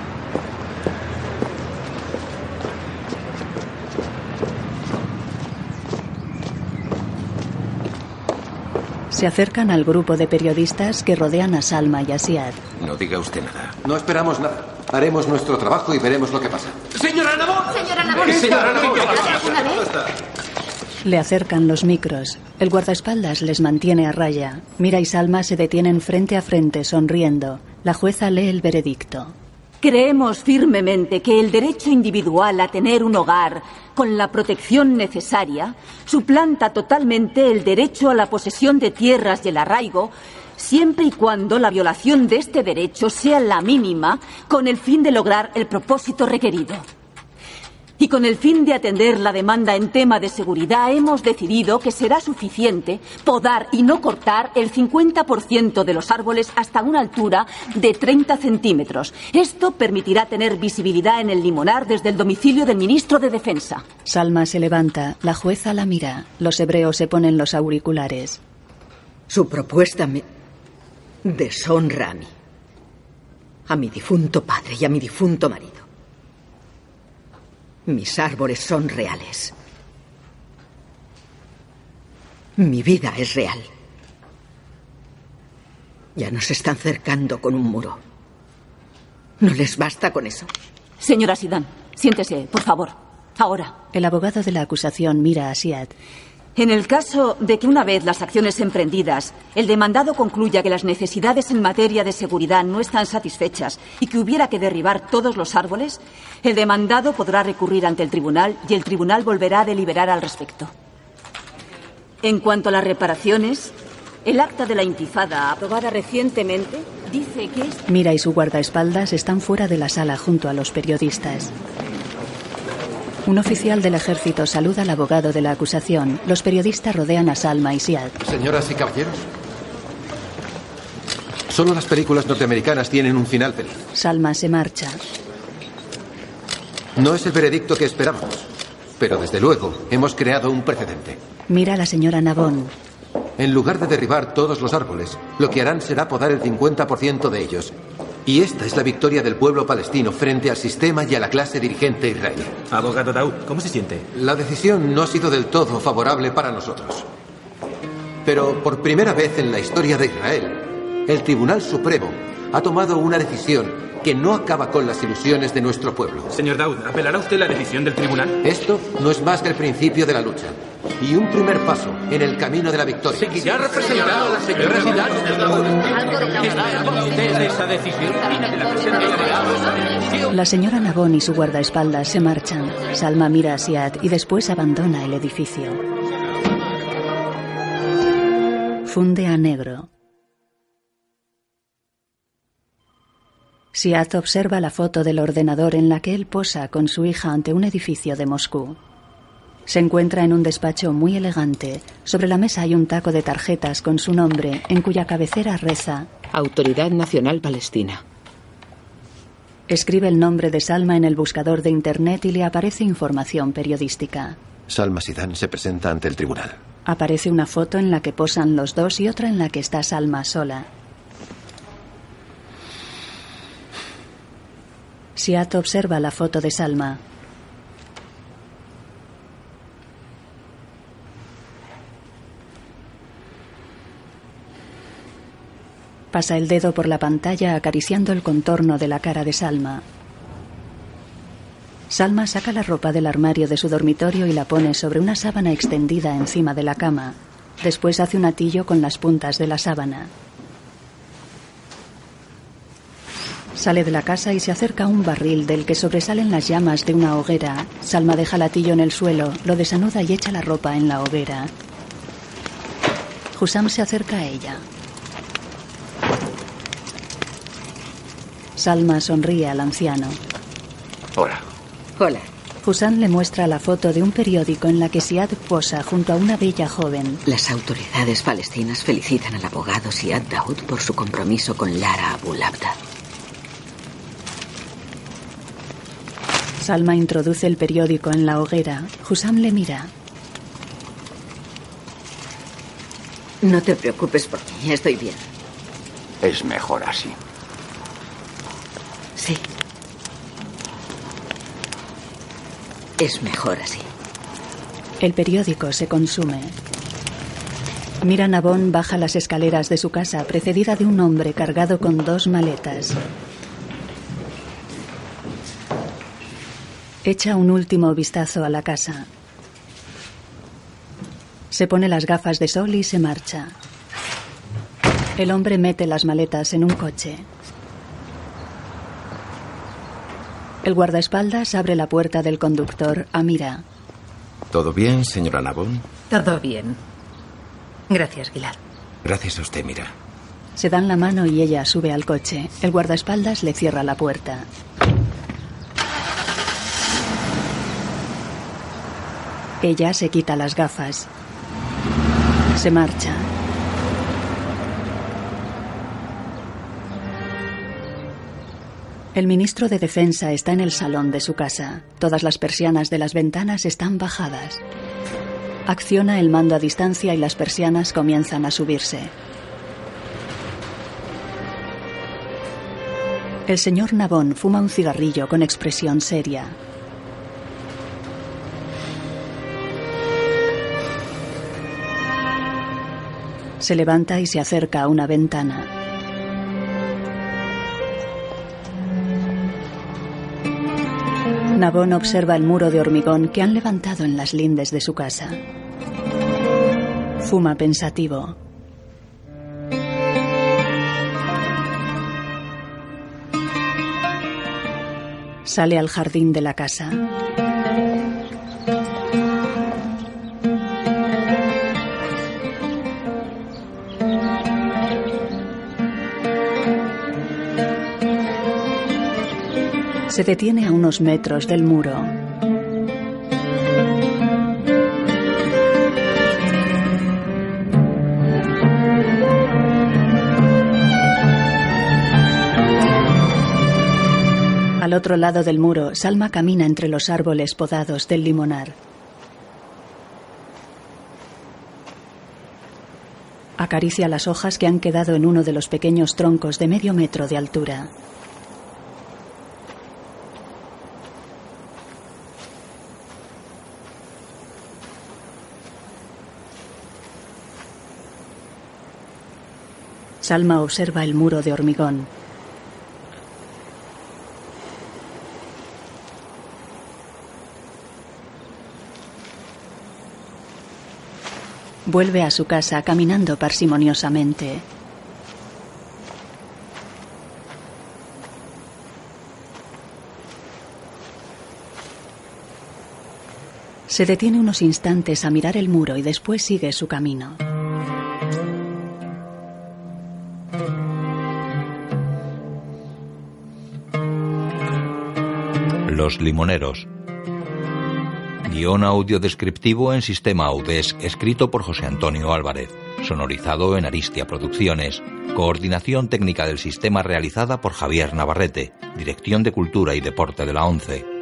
Se acercan al grupo de periodistas que rodean a Salma y a Siad. No diga usted nada. No esperamos nada. Haremos nuestro trabajo y veremos lo que pasa. ¡Señora Nabón! Señora Nabón. Señora Nabón. ¿Alguna vez? Le acercan los micros. El guardaespaldas les mantiene a raya. Mira y Salma se detienen frente a frente, sonriendo. La jueza lee el veredicto. Creemos firmemente que el derecho individual a tener un hogar con la protección necesaria suplanta totalmente el derecho a la posesión de tierras y el arraigo, siempre y cuando la violación de este derecho sea la mínima, con el fin de lograr el propósito requerido. Y con el fin de atender la demanda en tema de seguridad, hemos decidido que será suficiente podar y no cortar el cincuenta por ciento de los árboles hasta una altura de treinta centímetros. Esto permitirá tener visibilidad en el limonar desde el domicilio del ministro de Defensa. Salma se levanta. La jueza la mira. Los hebreos se ponen los auriculares. Su propuesta me deshonra a mí, a mi difunto padre y a mi difunto marido. Mis árboles son reales. Mi vida es real. Ya nos están cercando con un muro. ¿No les basta con eso? Señora Sidan, siéntese, por favor. Ahora. El abogado de la acusación mira a Siad. En el caso de que una vez las acciones emprendidas, el demandado concluya que las necesidades en materia de seguridad no están satisfechas y que hubiera que derribar todos los árboles, el demandado podrá recurrir ante el tribunal y el tribunal volverá a deliberar al respecto. En cuanto a las reparaciones, el acta de la intifada aprobada recientemente dice que es... Mira y su guardaespaldas están fuera de la sala junto a los periodistas. Un oficial del ejército saluda al abogado de la acusación. Los periodistas rodean a Salma y Siad. Señoras y caballeros, solo las películas norteamericanas tienen un final feliz. Salma se marcha. No es el veredicto que esperábamos, pero desde luego hemos creado un precedente. Mira a la señora Nabón. En lugar de derribar todos los árboles, lo que harán será podar el cincuenta por ciento de ellos. Y esta es la victoria del pueblo palestino frente al sistema y a la clase dirigente israelí. Abogado Daoud, ¿cómo se siente? La decisión no ha sido del todo favorable para nosotros. Pero por primera vez en la historia de Israel, el Tribunal Supremo ha tomado una decisión que no acaba con las ilusiones de nuestro pueblo. Señor Daoud, ¿apelará usted la decisión del tribunal? Esto no es más que el principio de la lucha y un primer paso en el camino de la victoria. ¿Seguirá representando a la señora Zidane? ¿Usted de esa decisión? La señora Nabón y su guardaespaldas se marchan. Salma mira a Siad y después abandona el edificio. Funde a negro. Siad observa la foto del ordenador en la que él posa con su hija ante un edificio de Moscú. Se encuentra en un despacho muy elegante. Sobre la mesa hay un taco de tarjetas con su nombre, en cuya cabecera reza: Autoridad Nacional Palestina. Escribe el nombre de Salma en el buscador de Internet y le aparece información periodística. Salma Zidane se presenta ante el tribunal. Aparece una foto en la que posan los dos y otra en la que está Salma sola. Siad observa la foto de Salma. Pasa el dedo por la pantalla acariciando el contorno de la cara de Salma. Salma saca la ropa del armario de su dormitorio y la pone sobre una sábana extendida encima de la cama. Después hace un atillo con las puntas de la sábana. Sale de la casa y se acerca a un barril del que sobresalen las llamas de una hoguera. Salma deja el atillo en el suelo, lo desanuda y echa la ropa en la hoguera. Hussam se acerca a ella. Salma sonríe al anciano. Hola. Hola. Hussam le muestra la foto de un periódico en la que Siad posa junto a una bella joven. Las autoridades palestinas felicitan al abogado Siad Daoud por su compromiso con Lara Abu Labda. Salma introduce el periódico en la hoguera. Hussam le mira. No te preocupes por mí, estoy bien. Es mejor así. Sí. Es mejor así. El periódico se consume. Mira Nabón baja las escaleras de su casa, precedida de un hombre cargado con dos maletas. Echa un último vistazo a la casa. Se pone las gafas de sol y se marcha. El hombre mete las maletas en un coche. El guardaespaldas abre la puerta del conductor a Mira. ¿Todo bien, señora Nabón? Todo bien. Gracias, Gilad. Gracias a usted, Mira. Se dan la mano y ella sube al coche. El guardaespaldas le cierra la puerta. Ella se quita las gafas. Se marcha. El ministro de Defensa está en el salón de su casa. Todas las persianas de las ventanas están bajadas. Acciona el mando a distancia y las persianas comienzan a subirse. El señor Nabón fuma un cigarrillo con expresión seria. Se levanta y se acerca a una ventana. Nabón observa el muro de hormigón que han levantado en las lindes de su casa. Fuma pensativo. Sale al jardín de la casa. Se detiene a unos metros del muro. Al otro lado del muro, Salma camina entre los árboles podados del limonar. Acaricia las hojas que han quedado en uno de los pequeños troncos de medio metro de altura. Salma observa el muro de hormigón. Vuelve a su casa caminando parsimoniosamente. Se detiene unos instantes a mirar el muro y después sigue su camino. Los limoneros. Guión audio descriptivo en sistema Audesc, escrito por José Antonio Álvarez. Sonorizado en Aristia Producciones. Coordinación técnica del sistema realizada por Javier Navarrete. Dirección de Cultura y Deporte de la ONCE.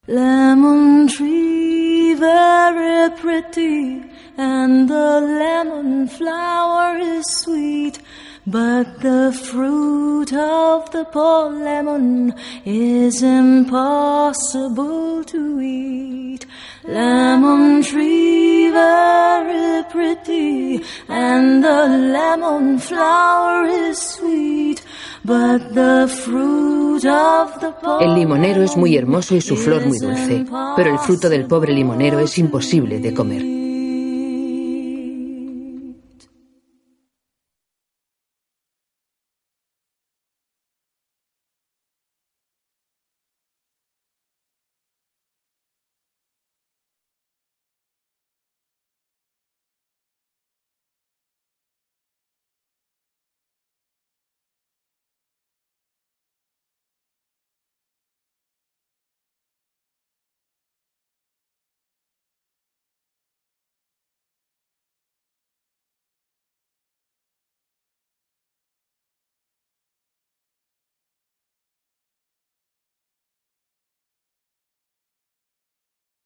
Lemon tree, very pretty, and the lemon flower is sweet, but the fruit of the poor lemon is impossible to eat. Lemon tree, very pretty, and the lemon flower is sweet, but the fruit of the poor... El limonero es muy hermoso y su flor muy dulce, pero el fruto del pobre limonero es imposible de comer.